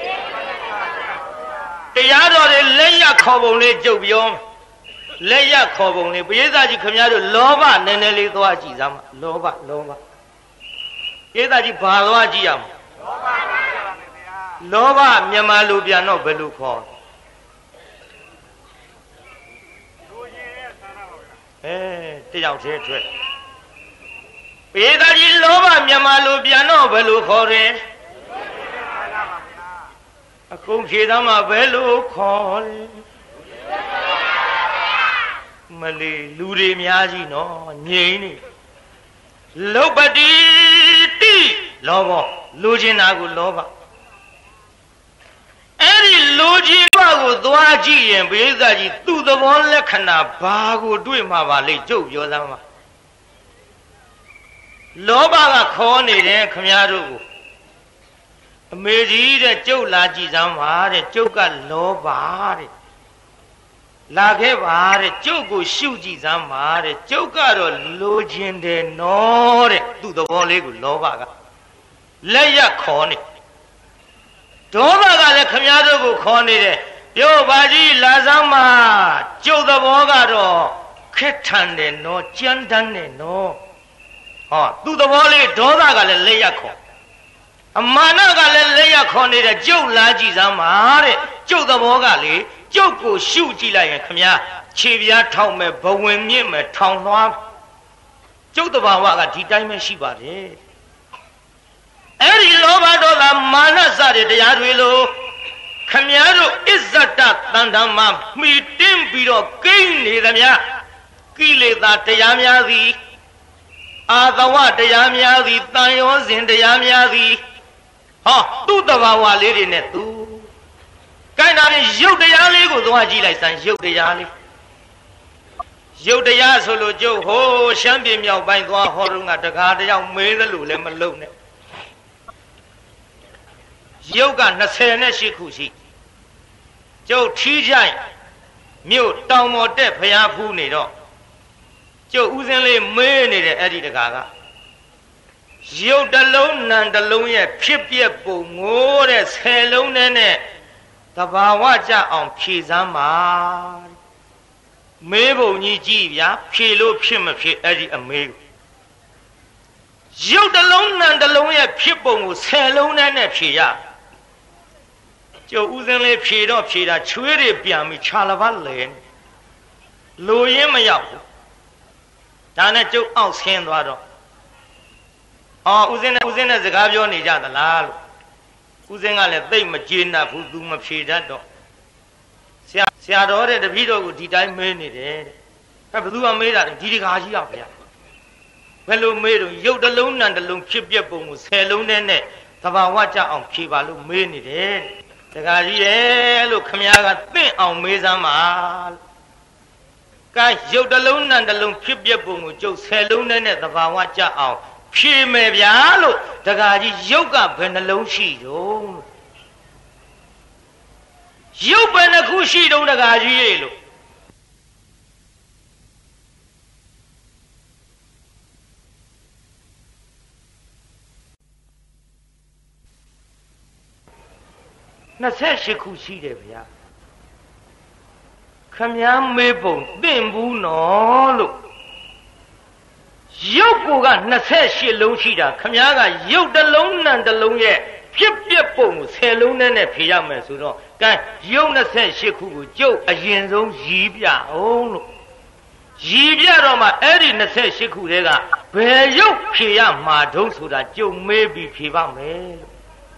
Speaker 1: တရားတော်တွေလက်ရခေါ်ပုံလေးကြုတ်ပြောလက်ရခေါ်ပုံလေးပရိသတ်ကြီးခင်ဗျားတို့လောဘနည်းနည်းလေးသွားကြည့်စမ်းပါလောဘလောဘပရိသတ်ကြီးဘာသွားကြည့်ရမလဲလောဘမြန်မာလူပြန်တော့ဘယ်လိုခေါ်အဲတယောက်သေးထွက်ပရိသတ်ကြီးလောဘမြန်မာလူပြန်တော့ဘယ်လိုခေါ်တယ်အကုန်ဖြေသားမှာဘယ်လိုခေါ်လဲမလီလူတွေများကြီးနော်ငြိမ့်နေလောဘတိတိလောဘလူချင်းတာကိုလောဘအဲ့ဒီလူချင်းဘကိုသွားကြည့်ရင်ဘိဇာကြီးသူ့သဘောလက္ခဏာဘာကိုတွေ့မှာပါလိမ့်ကျုပ်ပြောသမ်းပါလောဘကခေါ်နေတယ်ခမည်းတော်ကိုအမေကြီးတဲ့ကျုပ်လာကြည့်စမ်းပါတဲ့ကျုပ်ကလောဘတဲ့လာခဲ့ပါတဲ့ကျုပ်ကိုရှုကြည့်စမ်းပါတဲ့ကျုပ်ကတော့လိုချင်တယ်နော်တဲ့သူ့သဘောလေးကိုလောဘကလက်ရခေါ်နေဒေါသကလည်းခမည်းတော်ကိုခေါ်နေတယ်ပြောပါကြီးလာစမ်းပါကျုပ်သဘောကတော့ခက်ထန်တယ်နော်ကြမ်းတမ်းတယ်နော်ဟောသူ့သဘောလေးဒေါသကလည်းလက်ရခေါ်အမာနကလည်းလက်ရခေါ်နေတယ်ကျုပ်လာကြည့်စမ်းပါတဲ့ကျုပ်သဘောကလေကျုပ်ကိုရှုကြည့်လိုက်ရင်ခမည်းခြေပြားထောက်မဲ့ဘဝင်မြင့်မဲ့ထောင်လွှားကျုပ်တဘာဝကဒီတိုင်းပဲရှိပါတယ်အဲ့ဒီလောဘဒေါသမာနစတဲ့တရားတွေလို့ခမည်းတော်အစ္ဆတတန်တမမှီတင်းပြီးတော့ကိန်းနေသမျှကိလေသာတရားများသည်အာသဝတရားများသည်တန်ရောစဉ်တရားများသည်ဟောသူ့တဘာဝလေးတွေနဲ့သူကိုင်းတာပြင်ရုပ်တရားလေးကိုသွားကြည့်လိုက်စမ်းရုပ်တရားလေးရုပ်တရားဆိုလို့ကျုပ်ဟိုးရှမ်းပြည်မြောက်ပိုင်းသွားဟောတော့ငါတကားတယောက်မေးသလိုလည်းမလုံနဲ့ရုပ်က၂၈ခုရှိကျုပ်ထီးချိုင်မြို့တောင်ပေါ်တက်ဖျားဖူးနေတော့ကျုပ်ဥစဉ်လေးမေးနေတယ်အဲ့ဒီတကားကရုပ်တစ်လုံးနံတစ်လုံးရဲ့ဖြစ်ပျက်ပုံငိုးတဲ့ဆယ်လုံးနဲ့တဘာဝကြအောင်ဖြေစမ်းပါမေးပုံကြီးကြည့်ဗျာဖြေလို့ဖြစ်မဖြစ်အဲ့ဒီအမေးရုပ်တစ်လုံးနာမ်တစ်လုံးရဲ့ဖြစ်ပုံကိုဆယ်လုံးနဲ့နဲ့ဖြေရကျုပ်ဦးစင်းလေးဖြေတော့ဖြေတာချွေးတွေပြန်ပြီးခြာလပတ်လဲလိုရင်းမရောက်ဘူးဒါနဲ့ကျုပ်အောက်ဆင်းသွားတော့အော်ဦးစင်းနဲ့ဦးစင်းနဲ့စကားပြောနေကြသလားလို့ဦးစင်းကလည်းသိပ်မကျေနပ်ဘူးသူမဖြေတတ်တော့ဆရာဆရာတော်တဲ့တပည့်တော်ကိုဒီတိုင်းမေးနေတယ်တဲ့ဘယ်သူကမေးတာလဲဒီတကားကြီးရောက်ဗျာဘယ်လိုမေးတော့ရုပ်တစ်လုံးနာမ်တစ်လုံးဖြစ်ပြပုံကိုဆယ်လုံးနဲ့နဲ့သဘာဝကြအောင်ဖြေပါလို့မေးနေတယ်တကားကြီးရဲ့လို့ခမည်းကသင့်အောင်မေးစမ်းပါလို့ကဲရုပ်တစ်လုံးနာမ်တစ်လုံးဖြစ်ပြပုံကိုကျုပ်ဆယ်လုံးနဲ့နဲ့သဘာဝကြအောင်ဖြေမယ်ဗျာလို့တကားကြီးရုပ်ကဘယ်နှလုံးရှိတော့ရုပ်ဘယ်နှခုရှိတော့တကားကြီးရဲ့လို့နှစ်ဆယ့်ရှစ်ခုရှိတယ်ဗျာခမည်းမေးပုံသင့်ဘူးနော်လို့ရုပ်ကိုကနှစ်ဆယ့်ရှစ်လုံးရှိတာခမည်းကရုပ်တစ်လုံးနာမ်တစ်လုံးရဲ့ဖြစ်ပြပုံကိုဆယ်လုံးနဲ့နဲ့ဖြေရမယ်ဆိုတော့ကဲရုပ်နှစ်ဆယ့်ရှစ်ခုကိုကျုပ်အရင်ဆုံးရည်ပြအောင်လို့ရည်ပြတော့မှအဲ့ဒီနှစ်ဆယ့်ရှစ်ခုတည်းကဘယ်ရုပ်ဖြေရမှာတုံးဆိုတာကျုပ်မေးပြီးဖြေပါမယ်လို့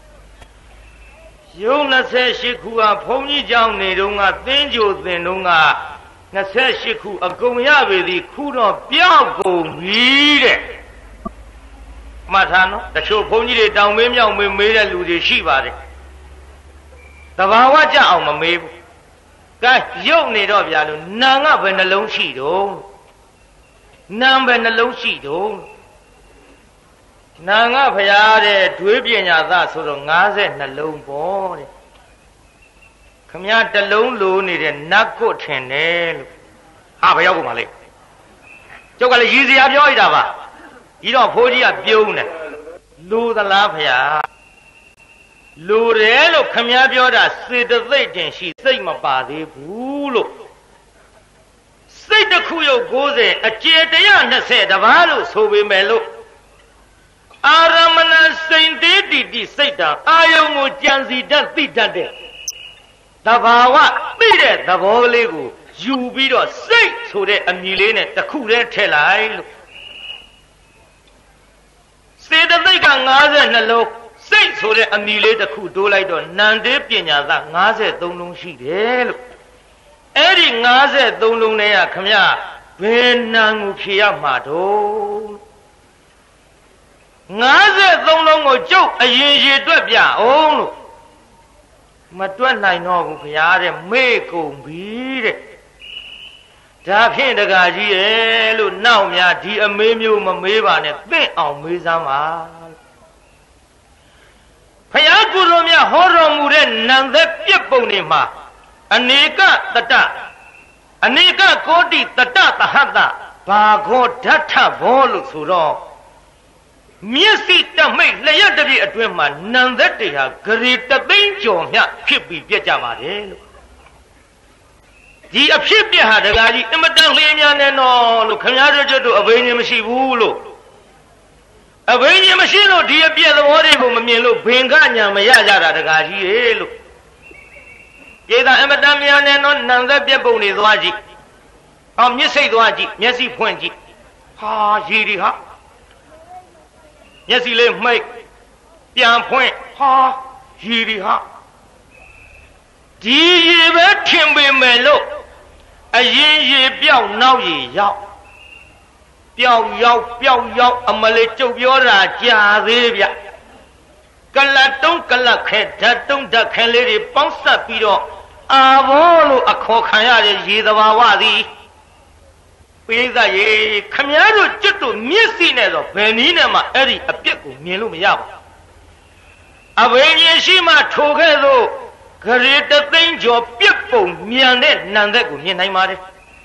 Speaker 1: ရုပ်နှစ်ဆယ့်ရှစ်ခုကဘုန်းကြီးကျောင်းနေတုန်းကသင်္ကြိုသင်တုန်းကနှစ်ဆယ့်ရှစ်ခုအကုန်ရပေသည်ခုတော့ပြောက်ကုန်ပြီတဲ့မှတ်ထားနော်တချို့ဘုန်းကြီးတွေတောင်မေးမြောက်မေးမေးတဲ့လူတွေရှိပါတယ်တဘာဝကြအောင်မမေးဘူးကဲရုပ်နေတော့ဗျာလို့နာမ်ကဘယ်နှလုံးရှိတော့နာမ်ဘယ်နှလုံးရှိတော့နာမ်ကဖရာတဲ့ဒွေးပညာသဆိုတော့၅၂လုံးပေါ့တဲ့ခမည်းတစ်လုံးလိုနေတဲ့နတ်ကွတ်ထင်တယ်လို့ဟာဘယ်ရောက်ကုန်ပါလဲကျုပ်ကလည်းရည်စရာပြောရတာပါဒီတော့ဖိုးကြီးကပြုံးတယ်လူသလားဖရာလူတယ်လို့ခမည်းပြောတာစေတသိက်တင်ရှိစိတ်မပါသေးဘူးလို့စိတ်တစ်ခုရုပ်၉၀အကျေ၁၂၀တပါးလို့ဆိုပေမဲ့လို့အာရမဏစိန်တေတိတိစိတ်တံအာယုံကိုကြံစီတတ်သိတတ်တဲ့သဘာဝသိတဲ့သဘောကလေးကိုယူပြီးတော့စိတ်ဆိုတဲ့အမည်လေးနဲ့တစ်ခုတည်းထည့်လိုက်လို့စေတသိက်က၅၂လုံးစိတ်ဆိုတဲ့အမည်လေးတစ်ခုတိုးလိုက်တော့နန္တေပညာသ၅၃လုံးရှိတယ်လို့အဲ့ဒီ၅၃လုံးနဲ့ကခမည်းဘယ်နာမ်ကိုဖြေရမှာတော့၅၃လုံးကိုကျုပ်အရင်ရေတွက်ပြအောင်လို့မတွက်နိုင်တော့ဘူးခင်ဗျာတဲ့မေ့ကုန်ပြီတဲ့ဒါဖြင့်တကားကြီးရဲ့လို့နောက်များဒီအမေးမျိုးမမေးပါနဲ့သင့်အောင်မေးစမ်းပါဖယားကုလိုမြတ်ဟောတော်မူတဲ့နံသက်ပြက်ပုံတွေမှာအနေကတတအနေကကောတိတတသဟတဘာခောဓာထဘောလို့ဆိုတော့မျက်စိတမိတ်လျက်တပြည့်အတွင်းမှာနံသက်တွေဟာဂရေတသိန်းကျော်မြဖြစ်ပြီးပြက်ကြပါတယ်လို့ဒီအဖြစ်ပြက်ဟာတကားကြီးအမတန်လေးများနေတော့လို့ခင်ဗျားတို့ကျတို့အဘိညာဉ်မရှိဘူးလို့အဘိညာဉ်မရှိလို့ဒီအပြက်သဘောတွေကိုမမြင်လို့ဘင်္ဂညာမရကြတာတကားကြီးရေလို့ဧကအမတန်များနေတော့နံသက်ပြက်ပုံတွေသွားကြည့်ဟောမျက်စိသွားကြည့်မျက်စိဖွင့်ကြည့်ဟာရည်တွေဟာမျက်စိလေးမှိတ်ပြန်ဖွင့်ဟာရည်တွေဟာဒီရည်ပဲထင်ပေမဲ့လို့အရင်ရည်ပြောက်နောက်ရည်ရောက်ပျောက်ရောက်ပျောက်ရောက်အမလေးကျုပ်ပြောတာကြာသေးဗျကလတ်တုံးကလတ်ခဲဓာတ်တုံးဓာတ်ခဲလေးတွေပေါင်းစပ်ပြီးတော့အာဘောလို့အခေါ်ခံရတဲ့ရေသဘာဝသည်ပိဋကရေခမည်းတော်ကျွတ်တို့မျက်စိနဲ့တော့ဘယ်နည်းနဲ့မှအဲ့ဒီအပြစ်ကိုမြင်လို့မရပါဘူးအဘိညာဉ်ရှိမှထိုခဲ့သို့ဂရေတသိန်းကျော်ပြစ်ပုံမြန်တဲ့နံသက်ကိုမြင်နိုင်ပါတယ်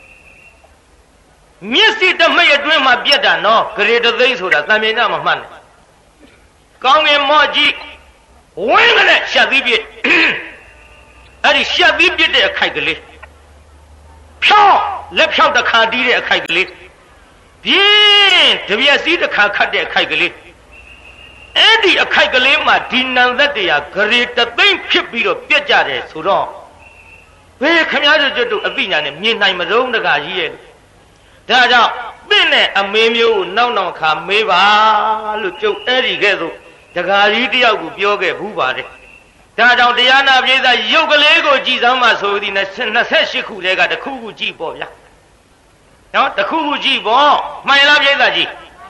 Speaker 1: မျက်စိတမိတ်အတွင်းမှာပြက်တာနော်ဂရေတသိန်းဆိုတာသံမြင်နာမမှတ်နဲ့ကောင်းကင်မော့ကြီးဝင်းကလေးရှက်သီးပြစ်အရှက်သီးပြစ်တဲ့အခိုက်ကလေးဖြောင်းလက်ဖြောက်တစ်ခါတီးတဲ့အခိုက်ကလေးပြင်းတပြက်စီးတစ်ခါခတ်တဲ့အခိုက်ကလေးအဲ့ဒီအခိုက်ကလေးမှာဒီနံသက်တရားဂရေတသိမ့်ဖြစ်ပြီးတော့ပြက်ကြတယ်ဆိုတော့ဘယ်ခမည်းတော်ကျွတ်တို့အသိဉာဏ်နဲ့မြင်နိုင်မလို့တကားကြီးရဲ့ဒါကြောင့်သင့်နဲ့အမေမျိုးကိုနောက်နောက်ခါမေးပါလို့ကျုပ်အဲ့ဒီကဲ့သို့တကားကြီးတယောက်ကိုပြောခဲ့ဘူးပါတယ်ဒါကြောင့်တရားနာပြေးသားရုပ်ကလေးကိုကြည်စမ်းမှဆိုသည်နဲ့၂၈ခုတည်းကတစ်ခုခုကြည့်ပေါ့ဗျာနော်တစ်ခုခုကြည့်ပေါ့မှန်လားပြေးသားကြီး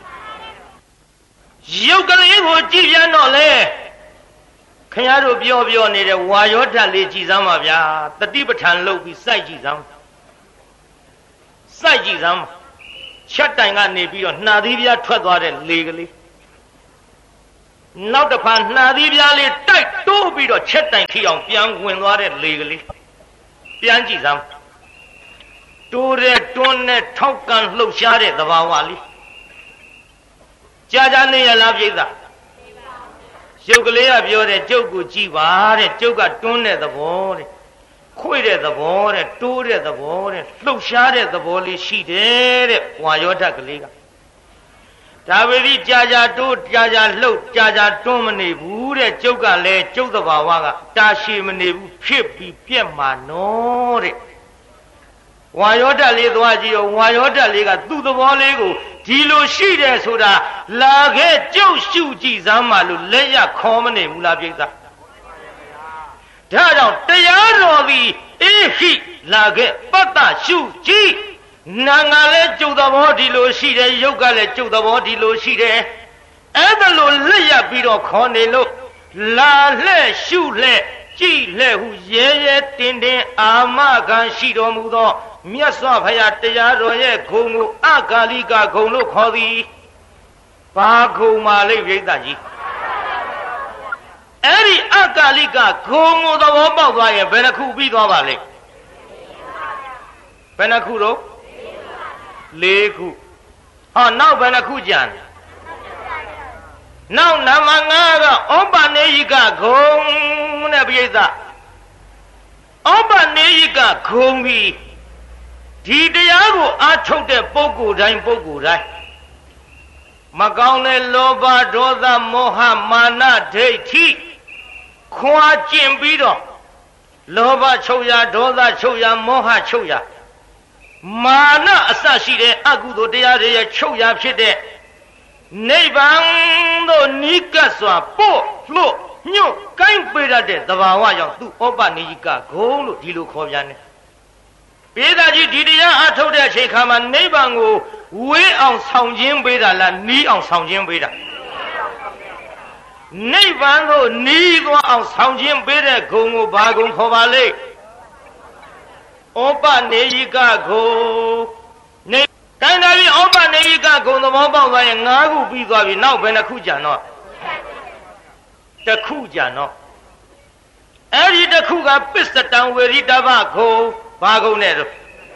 Speaker 1: ရုပ်ကလေးကိုကြည့်ပြန်တော့လေခင်ဗျားတို့ပြောပြောနေတဲ့ဝါယောဓာတ်လေးကြည်စမ်းပါဗျာတတိပဋ္ဌာန်လုပ်ပြီးစိုက်ကြည့်စမ်းစိုက်ကြည့်စမ်းချက်တိုင်ကနေပြီးတော့နှာသီးပြားထွက်သွားတဲ့လေကလေးနောက်တစ်ဖန်နှာသီးပြားလေးတိုက်တိုးပြီးတော့ချက်တိုင်ထိအောင်ပြန်ဝင်သွားတဲ့လေကလေးပြန်ကြည့်စမ်းတိုးတဲ့တွန်းနဲ့ထောက်ကန်လှုပ်ရှားတဲ့သဘာဝလေးကြာကြာနေရလားပြိဿရုပ်ကလေးကပြောတယ်ကျုပ်ကိုကြည့်ပါတဲ့ကျုပ်ကတွန်းတဲ့သဘောတဲ့ခွေတဲ့သဘောတဲ့တိုးတဲ့သဘောတဲ့လှုပ်ရှားတဲ့သဘောလေးရှိတယ်တဲ့ဝါယောဓာတ်ကလေးကဒါပေမဲ့ကြာကြာတိုးကြာကြာလှုပ်ကြာကြာတွန်းမနေဘူးတဲ့ကျုပ်ကလည်းကျုပ်သဘာဝကတာရှည်မနေဘူးဖြစ်ပြီးပြက်မှာနော်တဲ့ဝါယောဓာတ်လေးသွားကြည့်ရောဝါယောဓာတ်လေးကသူ့သဘောလေးကိုဒီလိုရှိတယ်ဆိုတာလာခဲ့ကျုပ်ရှုကြည့်စမ်းပါလို့လက်ရခေါ်မနေဘူးလားပြိဿဒါကြောင့်တရားတော်သည်အေဟိလာခဲ့ပတ္တရှုကြည့်နာငါလည်းကျုပ်သဘောဒီလိုရှိတယ်ယုတ်ကလည်းကျုပ်သဘောဒီလိုရှိတယ်အဲ့ဒါလိုလက်ရပြီးတော့ခေါ်နေလို့လာလှဲ့ရှုလှဲ့ကြည့်လှဲ့ဟုရဲရဲတင်းတင်းအာမခံရှိတော်မူသောမြတ်စွာဘုရားတရားတော်ရဲ့ဂုဏ်ကိုအကာလိကဂုဏ်လို့ခေါ်သည်ဘာဂုဏ်ပါလိမ့်ပြိဿကြီးအဲ့ဒီအကာလိကဂုဏ်ကိုသဘောပေါက်သွားရင်ဘယ်နှခုပြီးသွားပါလိမ့်ဘယ်နှခုတော့လေးခုဟောနောက်ဘယ်နှခုကြံနောက်နံပါတ်၅ကဩပနေယိကဂုံနဲ့ပြိဿဩပနေယိကဂုံပြီးဒီတရားကိုအားထုတ်တဲ့ပုဂ္ဂိုလ်တိုင်းပုဂ္ဂိုလ်တိုင်းမကောင်းတဲ့လောဘဒေါသမောဟမာနဒိဋ္ဌိခွာကျင်ပြီးတော့လောဘချုပ်ရာဒေါသချုပ်ရာမောဟချုပ်ရာမာနအစရှိတဲ့အကုသိုလ်တရားတွေရဲ့ချုပ်ရာဖြစ်တဲ့နိဗ္ဗာန်သို့နီးကပ်စွာပို့လို့ညှို့ကိုင်းပေးတတ်တဲ့သဘာဝကြောင့်သူဩပနိယိကဂုံလို့ဒီလိုခေါ်ပြန်တယ်ပိဿကြီးဒီတရားအထုတ်တဲ့အချိန်ခါမှာနိဗ္ဗာန်ကိုဝေးအောင်ဆောင်ခြင်းပေးတာလားနီးအောင်ဆောင်ခြင်းပေးတာနိဗ္ဗာန်ကိုနီးသွားအောင်ဆောင်ခြင်းပေးတဲ့ဂုံကိုဘာဂုံခေါ်ပါလိမ့်ဩပနေယိကဂုံနေတိုင်းသာပြီးဩပနေယိကဂုံသဘောပေါက်သွားရင်၅ခုပြီးသွားပြီနောက်ဘယ်နှခုကြံတော့တစ်ခုကြံတော့အဲ့ဒီတစ်ခုကပစ္စတံဝေရိတဗဂုံဘာဂုံနဲ့တော့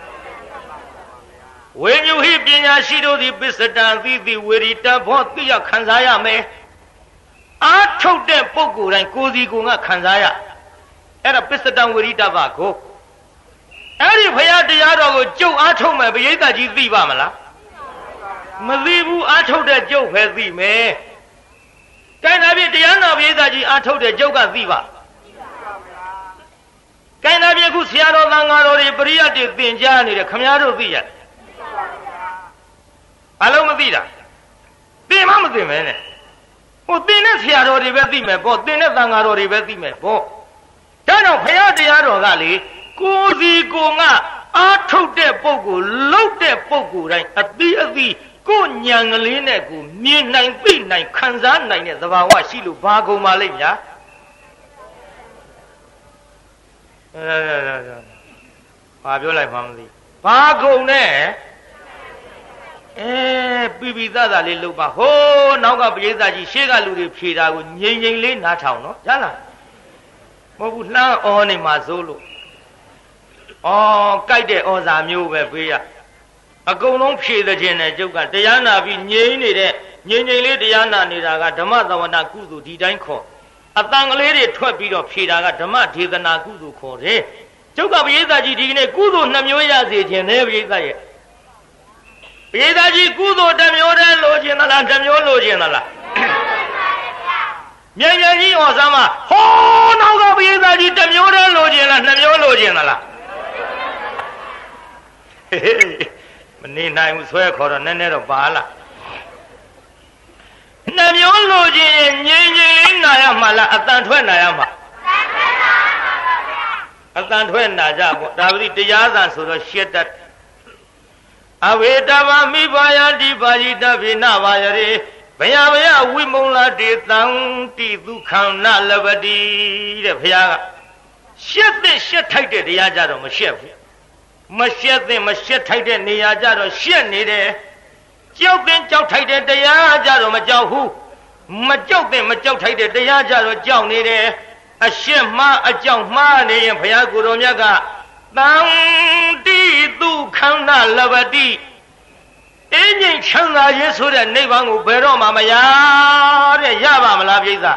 Speaker 1: ဝေညုဟိပညာရှိတို့သည်ပစ္စတံသိသိဝေရိတဘောသိရခံစားရမယ်အာထုတ်တဲ့ပုဂ္ဂိုလ်တိုင်းကိုယ်စီကိုယ်ကခံစားရအဲ့ဒါပစ္စတံဝေရိတဗဂုံအဲ့ဒီဘုရားတရားတော်ကိုကျုပ်အားထုတ်မယ်ပရိသတ်ကြီးသိပါမလားမသိဘူးအားထုတ်တဲ့ကျုပ်ပဲသိမယ်။ကိုင်းနာပြတရားနာပရိသတ်ကြီးအားထုတ်တဲ့ကျုပ်ကသိပါကိုင်းနာပြခုဆရာတော်သံဃာတော်တွေပရိယတ်တွေသင်ကြားနေတယ်ခမည်းတော်သိရဘာလို့မသိတာသင်မှမသိမဲနဲ့ဟိုသင်တဲ့ဆရာတော်တွေပဲသိမယ်ပေါ့သင်တဲ့သံဃာတော်တွေပဲသိမယ်ပေါ့ဒါကြောင့်ဘုရားတရားတော်ကလေကိုယ်စီကိုယ်ကအားထုတ်တဲ့ပုဂ္ဂိုလ်လှုပ်တဲ့ပုဂ္ဂိုလ်တိုင်းအသီးအသီးကိုယ်ဉာဏ်ကလေးနဲ့ကိုမြင်နိုင်သိနိုင်ခံစားနိုင်တဲ့သဘာဝရှိလို့ဘာကုန်ပါလိမ့်များအဲဘာပြောလိုက်မှမသိဘာကုန်နဲ့အဲပြပြသားသားလေးလှုပ်ပါဟိုးနောက်ကပရိသတ်ကြီးရှေ့ကလူတွေဖြေတာကိုငြိမ်ငြိမ်လေးနားထောင်နော်ကြားလားမဟုတ်ဘူးလှမ်းအော်နေမှာစိုးလို့အော်ကြိုက်တဲ့ဩဇာမျိုးပဲပေးရအကုန်လုံးဖြေတဲ့ခြင်းနဲ့ကျုပ်ကတရားနာပြီးငြိမ်နေတဲ့ငြိမ်ငြိမ်လေးတရားနာနေတာကဓမ္မသဝနာကုသိုလ်ဒီတိုင်းခေါ်အတန်ကလေးတွေထွက်ပြီးတော့ဖြေတာကဓမ္မဒေသနာကုသိုလ်ခေါ်တယ်ကျုပ်ကပရိသတ်ကြီးဒီကနေ့ကုသိုလ်နှမျိုးရစေခြင်းနဲ့ပရိသတ်ရဲ့ပရိသတ်ကြီးကုသိုလ်တစ်မျိုးတည်းလိုချင်သလားတစ်မျိုးလိုချင်သလားမြန်မြန်ကြီးဟောစမ်းမဟောနောက်ကပရိသတ်ကြီးတစ်မျိုးတည်းလိုချင်လားနှစ်မျိုးလိုချင်သလားမနေနိုင်ဘူးဆွဲခေါ်တော့နည်းနည်းတော့ပါလားနှမျိုးလိုချင်ရင်ငြိမ်ငြိမ်လေးနာရမှာလားအတန်ထွက်နာရမှာအတန်ထွက်နာကြပေါ့ဒါပတိတရားစာဆိုတော့ရှက်တတ်အဝေတဗာမိဘာယတိပါဠိတဗေနဘာယရေဘယဘယဝိမုံလာတေတံတိဒုက္ခနလပတိတဲ့ဘုရားကရှက်တဲ့ရှက်ထိုက်တဲ့တရားကြတော့မရှက်ဘူးမရှက်တဲ့မရှက်ထိုက်တဲ့နေရာကြတော့ရှက်နေတယ်ကြောက်တဲ့ကြောက်ထိုက်တဲ့တရားကြတော့မကြောက်ဘူးမကြောက်တဲ့မကြောက်ထိုက်တဲ့တရားကြတော့ကြောက်နေတယ်အရှက်မှားအကြောက်မှားနေရင်ဘုရားကိုယ်တော်မြတ်ကတံတိဒုက္ခနလပတိအင်းငိမ့်ချမ်းသာရေးဆိုတဲ့နိဗ္ဗာန်ကိုဘယ်တော့မှမရတဲ့ရပါမလားပြိဿ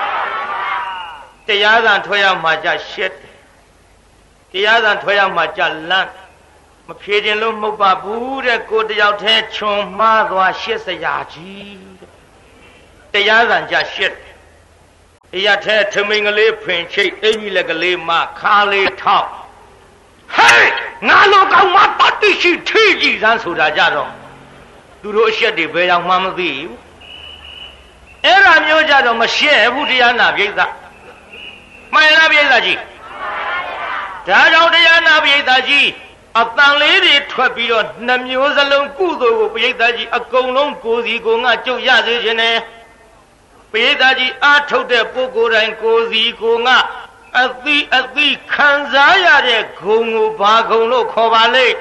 Speaker 1: တရားသာထွက်ရမှကြရှက်တရားသာထွက်ရမှကြလန့်မဖြေခြင်းလို့မဟုတ်ပါဘူးတဲ့ကိုတယောက်တည်းခြုံမှားသွားရှက်စရာကြီးတရားသာကြရှက်အရာထဲထမိန်ကလေးဖင်ချိတ်အင်ကြီးလက်ကလေးမှခါလေးထောက်ဟဲ့ငါလိုကောင်မတတိရှိထိကြည့်စမ်းဆိုတာကြတော့သူတို့အရှက်တွေဘယ်ရောက်မှမသိဘူးအဲ့ဒါမျိုးကြတော့မရှက်ဘူးတရားနာပိဋကမှန်လားပိဋကကြီးဒါကြောင့်တရားနာပိဋကကြီးအတန်လေးတွေထွက်ပြီးတော့နှမျိုးစလုံးကုသိုလ်ကိုပိဋကကြီးအကုန်လုံးကိုယ်စီကိုငါကြုတ်ရစေခြင်းနဲ့ပိဋကကြီးအားထုတ်တဲ့ပုဂ္ဂိုလ်တိုင်းကိုယ်စီကိုငါအသိအသိခံစားရတဲ့ဂုဏ်ကိုဘာဂုဏ်လို့ခေါ်ပါလိမ့်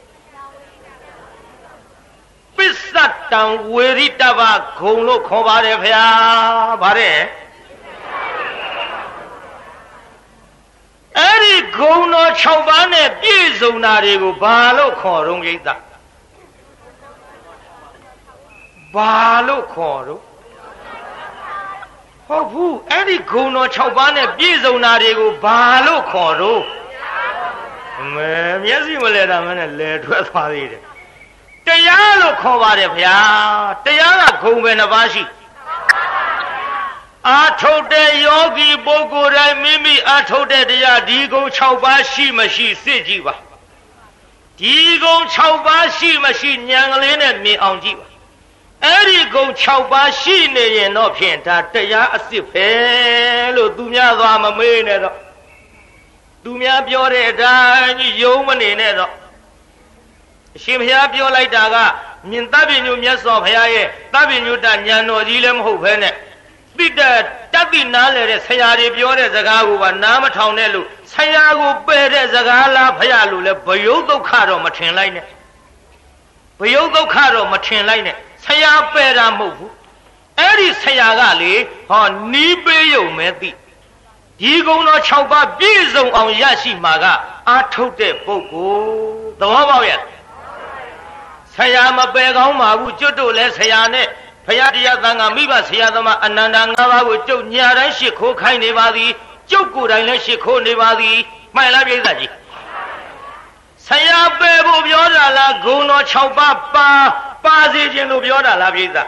Speaker 1: ပစ္စတံဝေရိတဗဂုံလို့ခေါ်ပါတယ်ဗျာဗါတဲ့အဲ့ဒီဂုံတော်၆ပါးနဲ့ပြည့်စုံတာတွေကိုဘာလို့ခေါ်တော့ကိစ္စဘာလို့ခေါ်တော့ဟုတ်ဘူးအဲ့ဒီဂုံတော်၆ပါးနဲ့ပြည့်စုံတာတွေကိုဘာလို့ခေါ်တော့မဲမျက်စိမလဲတာမနဲ့လဲထွက်သွားသေးတယ်တရားလို့ခေါ်ပါတယ်ဗျာတရားကဂုံပဲနှစ်ပါးရှိအာထုတ်တဲ့ယောဂီပုဂ္ဂိုလ်တိုင်းမိမိအာထုတ်တဲ့တရားဒီဂုံ၆ပါးရှိမရှိစစ်ကြည့်ပါဒီဂုံ၆ပါးရှိမရှိဉာဏ်ကလေးနဲ့မြင်အောင်ကြည့်ပါအဲ့ဒီဂုံ၆ပါးရှိနေရင်တော့ဖြင့်ဒါတရားအစစ်ပဲလို့သူများသွားမမေးနဲ့တော့သူများပြောတဲ့အတိုင်းယုံမနေနဲ့တော့အရှင်ဘုရားပြောလိုက်တာကမြင်တပ်ပညုမြတ်စွာဘုရားရဲ့တပ်ပညုတဉာဏ်တော်ကြီးလည်းမဟုတ်ဘဲနဲ့တိတတတ်တိနားလေတဲ့ဆရာတွေပြောတဲ့စကားကိုပါနားမထောင်နဲ့လို့ဆရာကိုပယ်တဲ့စကားလားဘုရားလို့လဲဘယုတ်ဒုက္ခတော့မထင်လိုက်နဲ့ဘယုတ်ဒုက္ခတော့မထင်လိုက်နဲ့ဆရာပယ်တာမဟုတ်ဘူးအဲ့ဒီဆရာကလေဟောနီးပေးယုံမဲ့တိဒီကုံတော်၆ပါးပြည့်စုံအောင်ရရှိမှာကအာထုတ်တဲ့ပုဂ္ဂိုလ်သဘောပေါက်ရဲ့ဆရာမပယ်ကောင်းပါဘူးကျွတ်တို့လဲဆရာနဲ့ဘုရားတရားသံဃာမိဘဆရာသမားအနန္တ၅ပါးကိုကျုပ်ညာတိုင်းရှ िख ိုးခိုင်းနေပါသည်ကျုပ်ကိုယ်တိုင်လည်းရှ िख ိုးနေပါသည်မှန်လားပြိဿကြီးဆရာပယ်ဖို့ပြောတာလားဂုဏ်တော်၆ပါးပါပါစေခြင်းလို့ပြောတာလားပြိဿ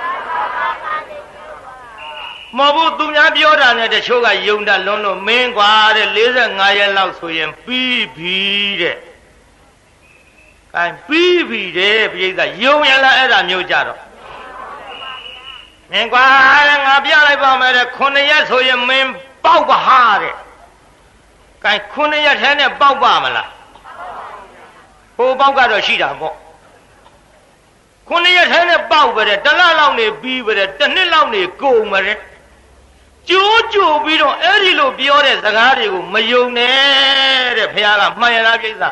Speaker 1: မဟုတ်ဘူးသူများပြောတာနဲ့တချို့ကယုံတတ်လွန်းလို့မင်းကွာတဲ့၄၅ရက်လောက်ဆိုရင်ပြီးပြီတဲ့အဲပြီးပြီတဲ့ပြိဿယုံရလားအဲ့ဒါမျိုးကြတော့မင်းကွာငါပြလိုက်ပါမယ်တဲ့ခုနှစ်ရက်ဆိုရင်မင်းပေါက်ပါဟာတဲ့အဲခုနှစ်ရက်ထဲနဲ့ပေါက်ပါမလားဟိုပေါက်ကတော့ရှိတာပေါ့ခုနှစ်ရက်ထဲနဲ့ပေါက်ပဲတဲ့တစ်လလောက်နေပြီးပဲတဲ့တစ်နှစ်လောက်နေကုန်ပဲတဲ့ကျိုးကျိုးပြီးတော့အဲ့ဒီလိုပြောတဲ့စကားတွေကိုမယုံနဲ့တဲ့ဘုရားကမှန်ရလားကိစ္စ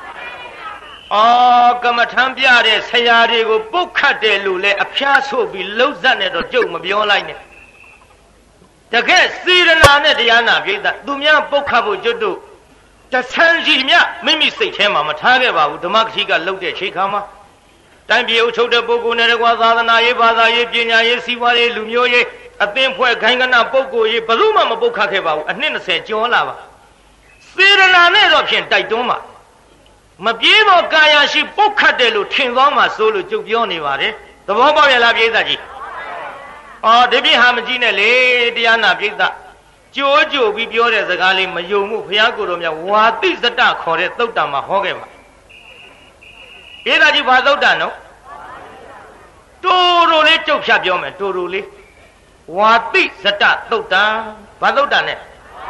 Speaker 1: အော်ကမ္မထမ်းပြတဲ့ဆရာတွေကိုပုတ်ခတ်တယ်လို့လဲအဖျားဆိုပြီးလှုပ်ဇက်နဲ့တော့ကြုံမပြောလိုက်နဲ့တကယ်စေရနာနဲ့တရားနာပြိဿသူများပုတ်ခတ်ဖို့ကျွတ်တို့တဆန်းရှိမြမိမိစိတ်ထဲမှာမထားခဲ့ပါဘူးဓမ္မကတိကလှုပ်တဲ့ချိန်ခါမှာတိုင်းပြည်အုပ်ချုပ်တဲ့ပုဂ္ဂိုလ်နဲ့တကွာသာသနာရေးဘာသာရေးပညာရေးစီးပွားရေးလူမျိုးရေးအသင်ဖွဲ့ခိုင်ကနာပုဂ္ဂိုလ်ကြီးဘယ်သူမှမပုတ်ခတ်ခဲ့ပါဘူးအနှစ်20ကျော်လာပါစေရနာနဲ့တော့ဖြင့်တိုက်တွန်းပါမပြေးတော့ကာယရှိပုတ်ခတ်တယ်လို့ထင်သွားမှဆိုလို့ကြုတ်ပြောနေပါတယ်သဘောပေါက်ရလားပြိဿကြီးအော်ဒီပြဟာမကြီးနဲ့လေတရားနာပြိဿကြိုးကြိုပြီးပြောတဲ့စကားလေးမယုံမှုဘုရားကိုယ်တော်မြတ်ဝါတိစတခေါ်တဲ့သုတ်တံမှာဟောခဲ့ပါပြိဿကြီးဘာသုတ်တံနော်တူတူလေးကြုတ်ဖြတ်ပြောမယ်တူတူလေးဝါတိစတသုတ်တံဘာသုတ်တံနဲ့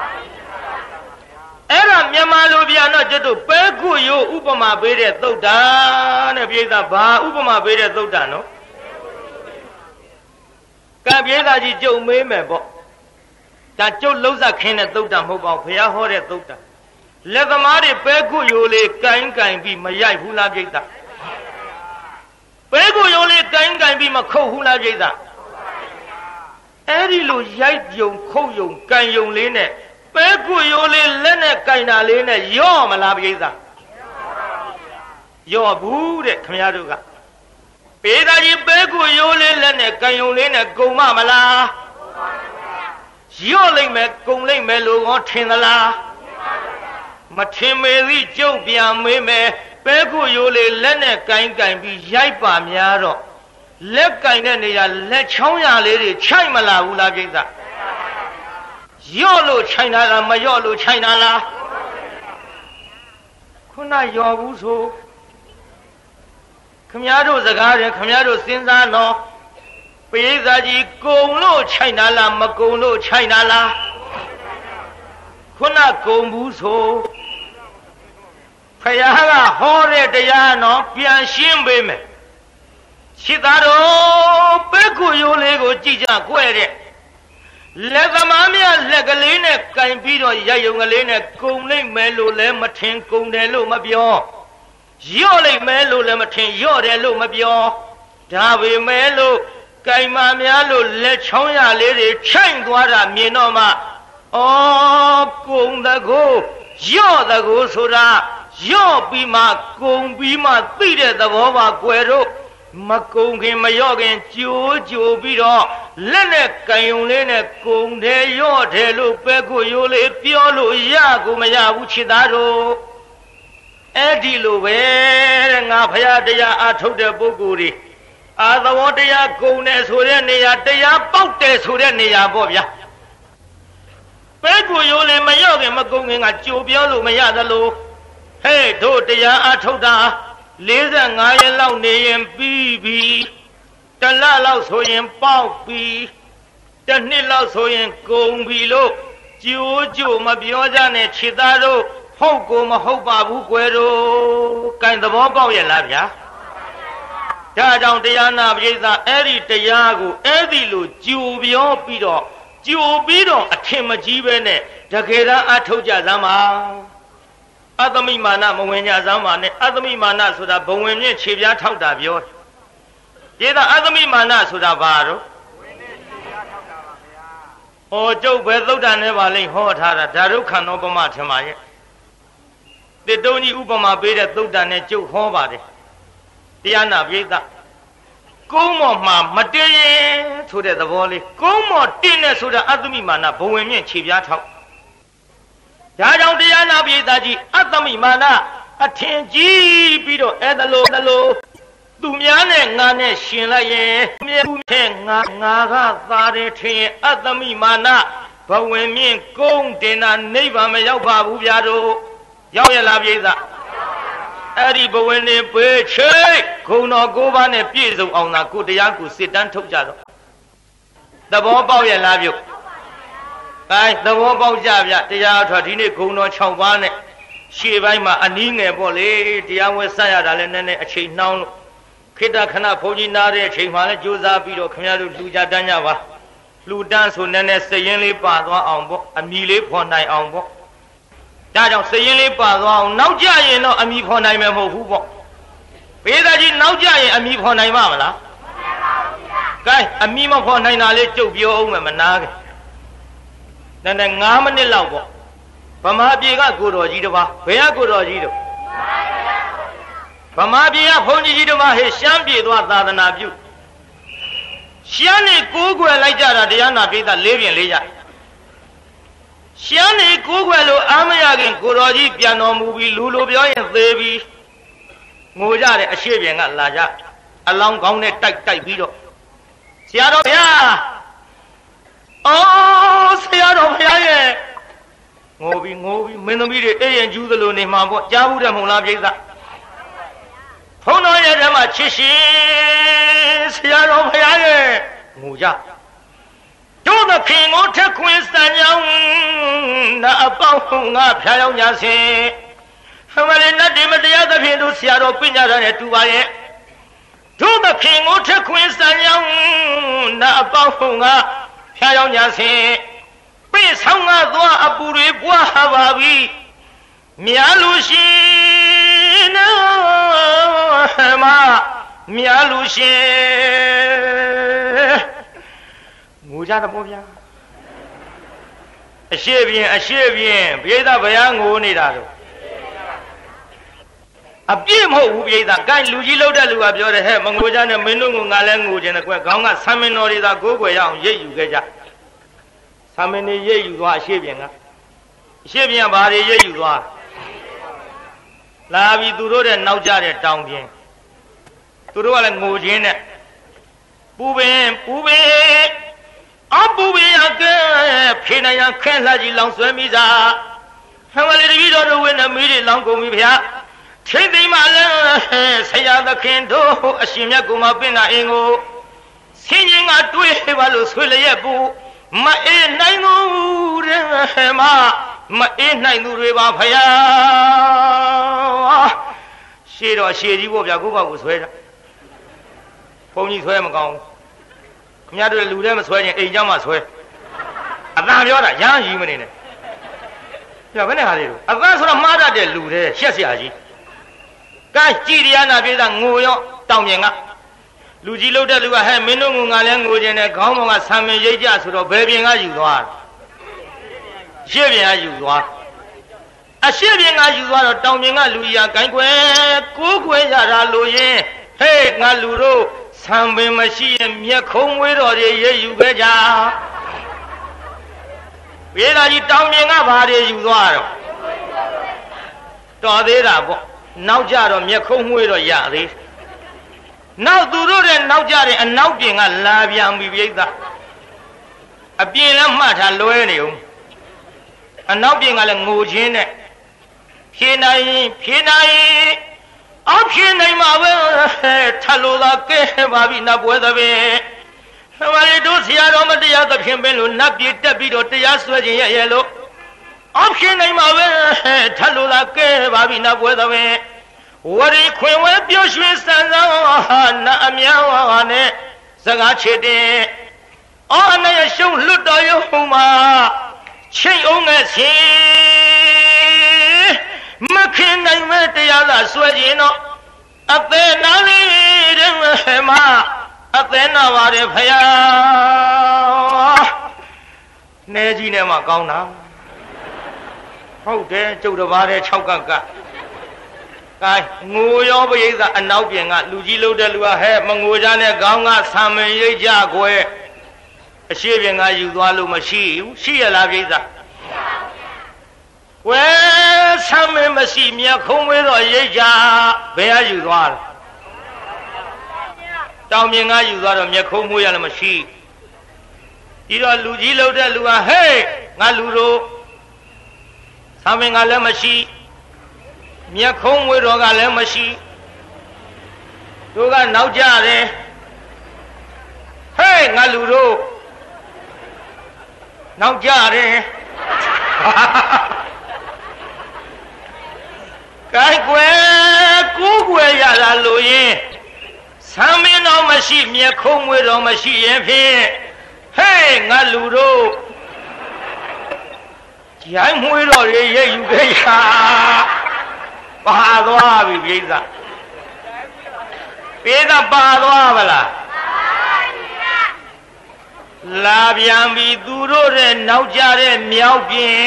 Speaker 1: အဲ့ဒါမြန်မာလိုပြန်တော့ကျွတ်တို့ပဲခုရိုးဥပမာပေးတဲ့သုတ်တံတဲ့ပြိဿဘာဥပမာပေးတဲ့သုတ်တံနော်ကံပြိဿကြီးကြုံမေးမယ်ပေါ့ဒါကျုပ်လုံးဆက်ခင်းတဲ့သုတ်တံမဟုတ်ပါဘူးဘုရားဟောတဲ့သုတ်တံလက်သမားတွေပဲခုရိုးလေးကိုင်းကိုင်းပြီးမရိုက်ဘူးလားပြိဿပဲခုရိုးလေးကိုင်းကိုင်းပြီးမခုတ်ဘူးလားပြိဿအဲ့ဒီလိုရိုက်ယုံခုတ်ယုံကိုင်းယုံလေးနဲ့ပဲခုရိုးလေးလက်နဲ့ကိုင်းတာလေးနဲ့ရော့မလားပြိဿရော့ဘူးတဲ့ခင်ဗျားတို့ကပေသားကြီးပဲခုရိုးလေးလက်နဲ့ကိုင်းယုံလေးနဲ့ကုံမမလားရော့လိုက်မယ်ကုံလိုက်မယ်လို့ဟောထင်သလားမထင်မေသည်ကျုပ်ပြန်မေးမယ်ပဲခုရိုးလေးလက်နဲ့ကိုင်းကိုင်းပြီးရိုက်ပါများတော့လက်ကင်တဲ့နေရာလက်ချောင်းရလေးတွေခြိုက်မလာဘူးလားပြိဿရော့လို့ခြိုက်တာလားမရော့လို့ခြိုက်တာလားခုနရော်ဘူးဆိုခမည်းတော်စကားတယ်ခမည်းတော်စဉ်းစားတော့ပိဿာကြီးကုံလို့ခြိုက်တာလားမကုံလို့ခြိုက်တာလားခုနကုံဘူးဆိုဖယားကဟောတဲ့တရားနော်ပြန်ရှင်းပေးမယ်ရှိသားတော်ပဲခုရိုးလေးကိုကြည့်ကြကွဲ့တဲ့လက်သမားများလက်ကလေးနဲ့ကင်ပြီးတော့ရယုံကလေးနဲ့ကုံလိုက်မယ်လို့လည်းမထင်ကုံတယ်လို့မပြောရော့လိုက်မယ်လို့လည်းမထင်ရော့တယ်လို့မပြောဒါပေမဲ့လို့ကင်မများလို့လက်ချောင်းရလေးတွေချိုင်သွားတာမြင်တော့မှဩကုံတကိုရော့တကိုဆိုတာရော့ပြီးမှကုံပြီးမှသိတဲ့သဘောပါကွယ်တို့မကုံခင်မရော့ခင်ကြိုးကြိုပြီးတော့လက်နဲ့ကံယုံလေးနဲ့ကုံတယ်ရော့တယ်လို့ပဲကိုရိုးလေးပြောလို့ရကိုမရဘူးချစ်သားတို့အဲ့ဒီလိုပဲတဲ့ငါဖရာတရားအထုတ်တဲ့ပုဂ္ဂိုလ်တွေအာသဝတရားကုံတယ်ဆိုတဲ့နေရာတရားပေါက်တယ်ဆိုတဲ့နေရာပေါ့ဗျာပဲကိုရိုးလေးမရော့ခင်မကုံခင်ကကြိုပြောလို့မရသလိုဟဲ့တို့တရားအထုတ်တာ45ရက်လောက်နေရင်ပြီးပြီတလလောက်ဆိုရင်ပေါက်ပြီတစ်နှစ်လောက်ဆိုရင်ကုန်ပြီလို့ကြိုးကြိုမပြောကြနဲ့ခြေသားတို့ဟုတ်ကိုမဟုတ်ပါဘူးကွယ်တို့ကံသဘောပေါက်ရဲ့လားဗျာဒါကြောင့်တရားနာပရိသတ်အဲ့ဒီတရားကိုအဲ့ဒီလိုကြိုပြောပြီးတော့ကြိုပြီးတော့အထင်မကြီးပဲနဲ့တကယ်တော့အထုတ်ကြစမ်းပါအသမိမာနမဝင်ကြစမ်းပါနဲ့အသမိမာနဆိုတာဘဝင်မြင့်ခြေပြားထောက်တာပြောတယ်။ဒါအသမိမာနဆိုတာဘာတော့ဝင်နဲ့ခြေပြားထောက်တာပါဗျာ။ဟောကျုပ်ပဲသုတ်တန်နဲ့ပါလိမ့်ဟောထားတာဒါရုခန္ဓေပမထင်ပါရဲ့။တိတုံးကြီးဥပမာပေးတဲ့သုတ်တန်နဲ့ကျုပ်ဟောပါတယ်။တရားနာပိဋကကုန်းမော်မှာမတည်ရင်ဆိုတဲ့သဘောလေးကုန်းမော်တင်းနေဆိုတာအသမိမာနဘဝင်မြင့်ခြေပြားထောက်ဒါကြောင့်တရားနာပိဋကကြီးအသမိမာနအထင်ကြီးပြီးတော့အဲ့ဒါလိုဒါလိုသူများနဲ့ငါနဲ့ရှင်လိုက်ရင်မြဲဘူးနဲ့ငါငါကသားတယ်ထင်ရင်အသမိမာနဘဝင်မြင့်ကုန်းတင်တာနိဗ္ဗာန်မရောက်ပါဘူးဗျာတို့ရောက်ရလားပိဋကအဲ့ဒီဘဝင်နေပေချိတ်ခုံတော်ကိုးပါးနဲ့ပြည့်စုံအောင်သာကိုတရားကိုစစ်တမ်းထုတ်ကြတော့သဘောပေါက်ရလားပြုတ်အဲသဘောပေါက်ကြဗျတရားထွက်ဒီနေ့ခုံတော်6ပါးနဲ့ရှေ့ပိုင်းမှာအနည်းငယ်ပေါ့လေတရားဝဲဆက်ရတာလဲနည်းနည်းအချိန်နှောင်းလို့ခိတ္တခဏဘုန်းကြီးနားတဲ့အချိန်မှလည်းကြိုးစားပြီးတော့ခင်ဗျားတို့လှူကြတန်းကြပါလှူတန်းဆိုနည်းနည်းစည်ရင်လေးပါသွားအောင်ပေါ့အမီလေးဖော်နိုင်အောင်ပေါ့ဒါကြောင့်စည်ရင်လေးပါသွားအောင်နောက်ကြရင်တော့အမီဖော်နိုင်မယ်မဟုတ်ဘူးပေါ့ဘေးသားကြီးနောက်ကြရင်အမီဖော်နိုင်ပါမလားမနိုင်ပါဘူးဗျာကဲအမီမဖော်နိုင်တာလေးကြုတ်ပြောအောင်မယ်မနာခင်နည်းနည်း9မိနစ်လောက်ပေါ့ဗမာပြည်ကကိုတော်ကြီးတစ်ပါးဘယ်ကကိုတော်ကြီးတို့ဗမာပြည်ကဘုန်းကြီးကြီးတစ်ပါးဟဲ့ရှမ်းပြည်သွားသာသနာပြုရှားနေကိုးကွယ်လိုက်ကြတာတရားနာပိဋကလေးပြင်လေးကြရှားနေကိုးကွယ်လို့အာမရခင်ကိုတော်ကြီးပြန်တော်မူပြီးလူလိုပြောရင်သေးပြီးငိုကြတဲ့အရှိပြင်ကလာကြအလောင်းကောင်းနဲ့တိုက်တိုက်ပြီးတော့ဆရာတော်ဘုရားအော်ဆရာတော်ဘုရားရဲ့ငိုပြီးငိုပြီးမင်းသမီးတွေအေးရင်ကျူးသလိုနေမှာပေါ့ကြားဘူးတယ်မဟုတ်လားပြိဿဘုန်းတော်ရဲ့ဓမ္မချစ်ရှင်ဆရာတော်ဘုရားရဲ့ငိုကြတို့သခင်ကိုထက်ခွင်စံကြောင်းနာအပေါင်းငါဖျားရောက်ညာစင်ဟမလေးနတ်ဒီမတရားသဖြင့်တို့ဆရာတော်ပြညာတာနဲ့တူပါရဲ့တို့သခင်ကိုထက်ခွင်စံကြောင်းနာအပေါင်းငါဖျားရောက်ညာစင်ပြည့်ဆောင်ငါသွားအပူတွေပွားပါပြီမြားလူရှင်နော်မမြားလူရှင်ငိုကြတော့ပေါ့ဗျာအရှိပြင်းအရှိပြင်းပြိဿဘုရားငိုနေတာတော့အပြည့်မဟုတ်ဘူးပြိဿကိုင်းလူကြီးလောက်တဲ့လူကပြောတယ်ဟဲ့မငိုကြနဲ့မင်းတို့ကငါလည်းငိုခြင်းနဲ့ကွခေါင်းကဆံမင်းတော်တွေသာကိုးကွယ်ရအောင်ရိပ်ယူခဲ့ကြဆံမင်းတွေရိပ်ယူသွားအရှိပြင်းကအရှိပြင်းကဘာတွေရိပ်ယူသွားလာပြီးသူတို့တဲ့နောက်ကြတဲ့တောင်ပြင်းသူတို့ကလည်းငိုခြင်းနဲ့ပူပင်ပူပင်အပူပင်ရကဲဖေးနိုင်ရခဲလှကြီးလောင်ဆွဲမိစားဟမလေးတပည့်တော်တို့ဝင်းနေမိတွေလောင်ကုန်ပြီဗျာထိမ့်သိမ်းမှလည်းဆရာသခင်တို့အရှင်မြတ်ကိုမပင့်တာအင်းကိုဆင်းရင်ကတွေးပါလို့ဆွေလျက်ပူမအေးနိုင်ဘူးတဲ့မမအေးနိုင်သူတွေပါဖယားရှေးတော့ရှေးကြီးပေါ့ဗျာကိုယ့်ဘာကိုဆွဲတာဘုန်းကြီးဆွဲမကောင်းခင်ဗျားတို့လူလည်းမဆွဲရင်အိမ်ကြောင့်မှဆွဲအသာပြောတာရမ်းကြီးမနေနဲ့ပြဘယ်နဲ့ဟာလေးတို့အသာဆိုတော့မှားတတ်တဲ့လူတဲ့ရှက်เสียကြီးကဲကြည်တရားနာပြေးတာငိုရောတောင်မြင်ကလူကြီးလို့တဲ့လူကဟဲ့မင်းတို့ငိုငါလည်းငိုခြင်းနဲ့ခေါင်းပေါ်ကဆံမင်ရိပ်ကြဆိုတော့ဘယ်ပြင်ကယူသွားရှေ့ပြင်ကယူသွားအရှေ့ပြင်ကယူသွားတော့တောင်မြင်ကလူကြီးကဂိုင်းခွဲကိုးခွဲရတာလို့ရင်ဟေးငါလူတို့ဆံပင်မရှိရင်မျက်ခုံးဝေးတော်တွေရိပ်ယူခဲ့ကြပြေးလာကြီးတောင်မြင်ကဘာတွေယူသွားတော့တော်သေးတာပေါ့နောက်ကြတော့မျက်ခုံးဝေးတော့ရသေးနောက်သူတို့တဲ့နောက်ကြတဲ့အနောက်ပြင်ကလာပြန်ပြီပြိဿအပြင်လည်းမှတ်ထားလွဲနေဦးအနောက်ပြင်ကလည်းငိုချင်းနဲ့ဖြေနိုင်ဖြေနိုင်အဖြေနိုင်မှာပဲထလို့သာကဲပါပြီနတ်ပွဲသဘင်ဟမလေးတို့ဆရာတော်မတရားသဖြင့်ပင်လို့နတ်ပြည်တက်ပြီးတော့တရားဆွဲခြင်းရဲ့ရဲ့လို့အဖြေနိုင်မှာပဲထလို့သာကဲပါပြီနတ်ပွဲသဘင်ဝရီခွင်ဝဲပြောရွှင်စံသောနာအမြောင်းနဲ့စကားချစ်တဲ့အော်နဲ့ရှုံလွတ်တော်ရုံမှာချိန်အောင်ငယ်ချင်းမခင်နိုင်မဲ့တရားလာဆွဲခြင်းတော့အသေးနာလေးတဲ့မအသေးနာပါတယ်ဖယားနေကြီးနဲ့မှကောင်းတာဟုတ်တယ်ကျုပ်တစ်ပါးတည်း၆ကကကဲငိုရောပရိသအနောက်ပြင်ကလူကြီးလို့တဲ့လူကဟဲ့မငိုကြနဲ့ခေါင်းကဆံမင်ရိပ်ကြခွဲအရှိပြင်ကယူသွားလို့မရှိဘူးရှိရလားပရိသဝဲဆံမင်မရှိမြတ်ခုံးဝေးတော့ရိပ်ကြဘယ်ကယူသွားလဲတောင်ပြင်ကယူသွားတော့မြတ်ခုံးမွေးရလည်းမရှိဒီတော့လူကြီးလို့တဲ့လူကဟဲ့ငါလူတို့ဆံမင်ကလည်းမရှိမြက်ခုံးဝေတော်ကလည်းမရှိတို့ကနောက်ကြတယ်ဟဲ့ငါလူတို့နောက်ကြတယ်ကဲကွယ်ကိုးကွယ်ရတာလို့ရင်ဆံမင်းတော်မရှိမြက်ခုံးဝေတော်မရှိရင်ဖြင့်ဟဲ့ငါလူတို့ရိုင်းမွေးတော်ရေရိပ်ယူခဲ့ရပါသွားပြီပြိဿပြိဿပါသွားဗလားလာပြန်ပြီသူတို့တဲ့နောက်ကြတဲ့မြောက်ပြင်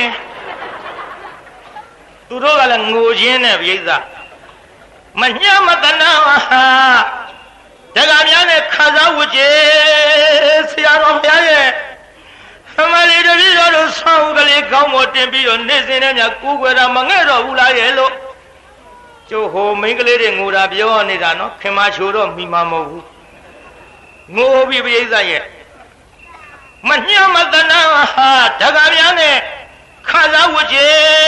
Speaker 1: သူတို့ကလည်းငိုချင်းနဲ့ပြိဿမညမတနာ Dagamian Kazawichi, Siano Yaye, Hamali, the little sound, the Gamo, Tempi, on this in a Kuga, Mangero, Ula Yellow. Joho, Mingling, Urabio, Nidano, Kemachuro, Mimamo. No, we be there. Manyamadana, Dagamiane, Kazawichi,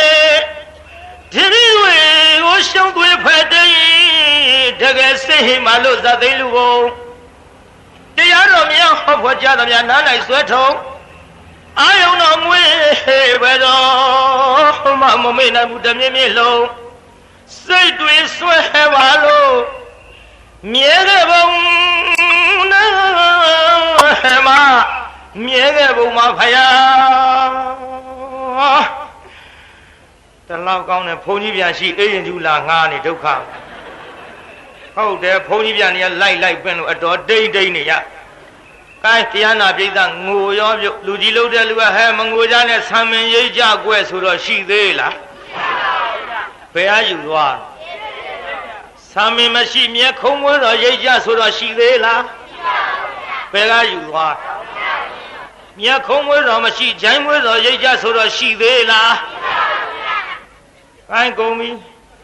Speaker 1: Diri, Ocean with Paddy, Dagasi, Maluza, the Lugo. The Yaromia of what Jadamiana is wet home. I don't know where, but Mamma Mina would have me low. Say to his sweat, hello. Mierabon, Mieraboma Paya. The love gone and pony she ain't you like Nani to come. Oh, there pony light like when a dog day day near. Tiana Bidan, Muyo, Ludilo de Lua, Mangujan, Samuel Yaja, West, who she there. Where you are? Sami Machine, Congo, or Yaja, so she there. Where you are? Mia Congo, or Machine, Jamwood, or Yaja, so she there. I go me.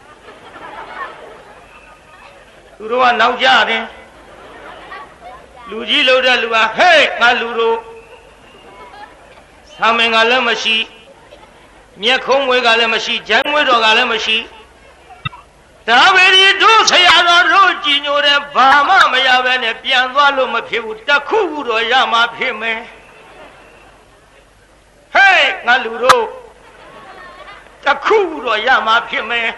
Speaker 1: You don't know Jardin. Luigi Loda Lua, hey, Maluro. Samming a lemashi. Mia Conway Galemashi, Jamwood or Galemashi. Taveri do say I don't know, Gino, and Bama may have any piano, Mapu, Taku, or Yama Pime. Hey, Maluro. Taku, or Yama Pime.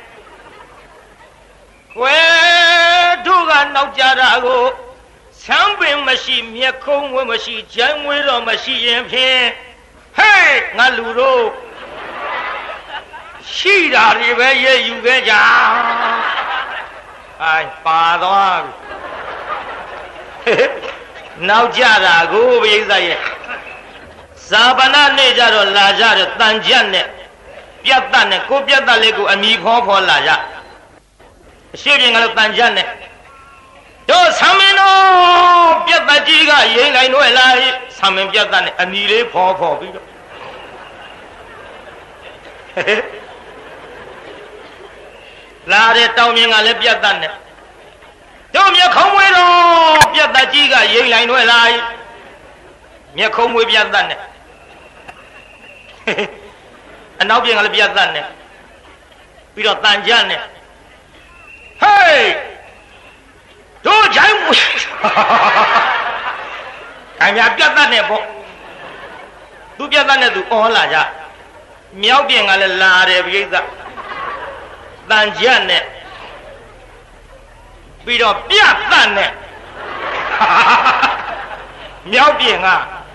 Speaker 1: Where do I know Jarago? Something machine, mere comb machine, jam with a machine here. Hey, Naluro. She are you, you get I father. Now Jara, go with the Sabana Najar, Lajar, Tanjane, Piatane, Copiata Lego, and me home for Laja. Shooting of Tanjane. Do Samino, Piatajiga, Yang, I know a lie, Samin Piatan, and Nile Paw for people. Lade Toming and Piatan. Don't you come with all Piatajiga, Yang, I know a lie. Me come with Piatan. And now being a Piatan. We don't Tanjane. Hey! Do Jam I'm a Piatan. Do Piatan to all Laja. Meow being a la Tanjane. We don't Piatan. Meow being a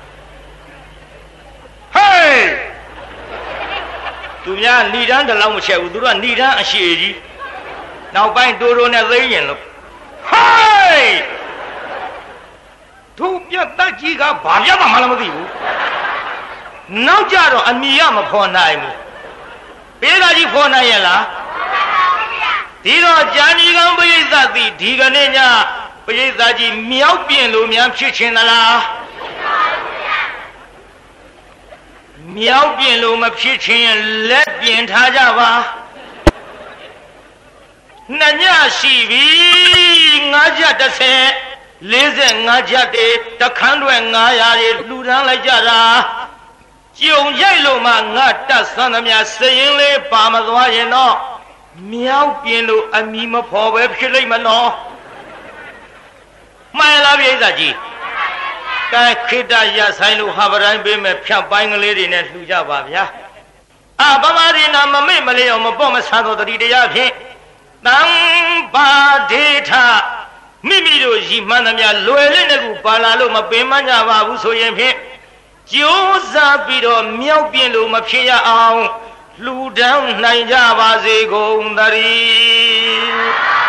Speaker 1: hey! Do ya need under Lamusha, do not need a she. Now bind Doro and a hey! Two Piatajiga, Bajama Malamadi. Now Jaro and Miyama for nine. Pelaji for Nayela. Tiro Jani Gambi that the Diganena, Pezaji Miaupi and Lumiam Chichinala. Miaupi and Luma Chichin, let be in Tajava. Nanya Shivi, Najata say, listen, Najate, the Kandu Naya, Ludan Lajara, Jung Yellow Mangata, son of Mia, saying, Pamazwayano, Miao Pino, and Mima Paw, Webshilimano. My love is a G. Kita, yes, I know how I be a piano buying a lady in Lujava. Ah, Bamarina, Mamma, Malay, or Maboma, Sado, the Didia. Nang ba data Mimido Jimanamia Loelene Palalo Mabemania Babuso Yempe Josa Bido Miao Pielo Mapia Au Lu down Naija Bazego Dari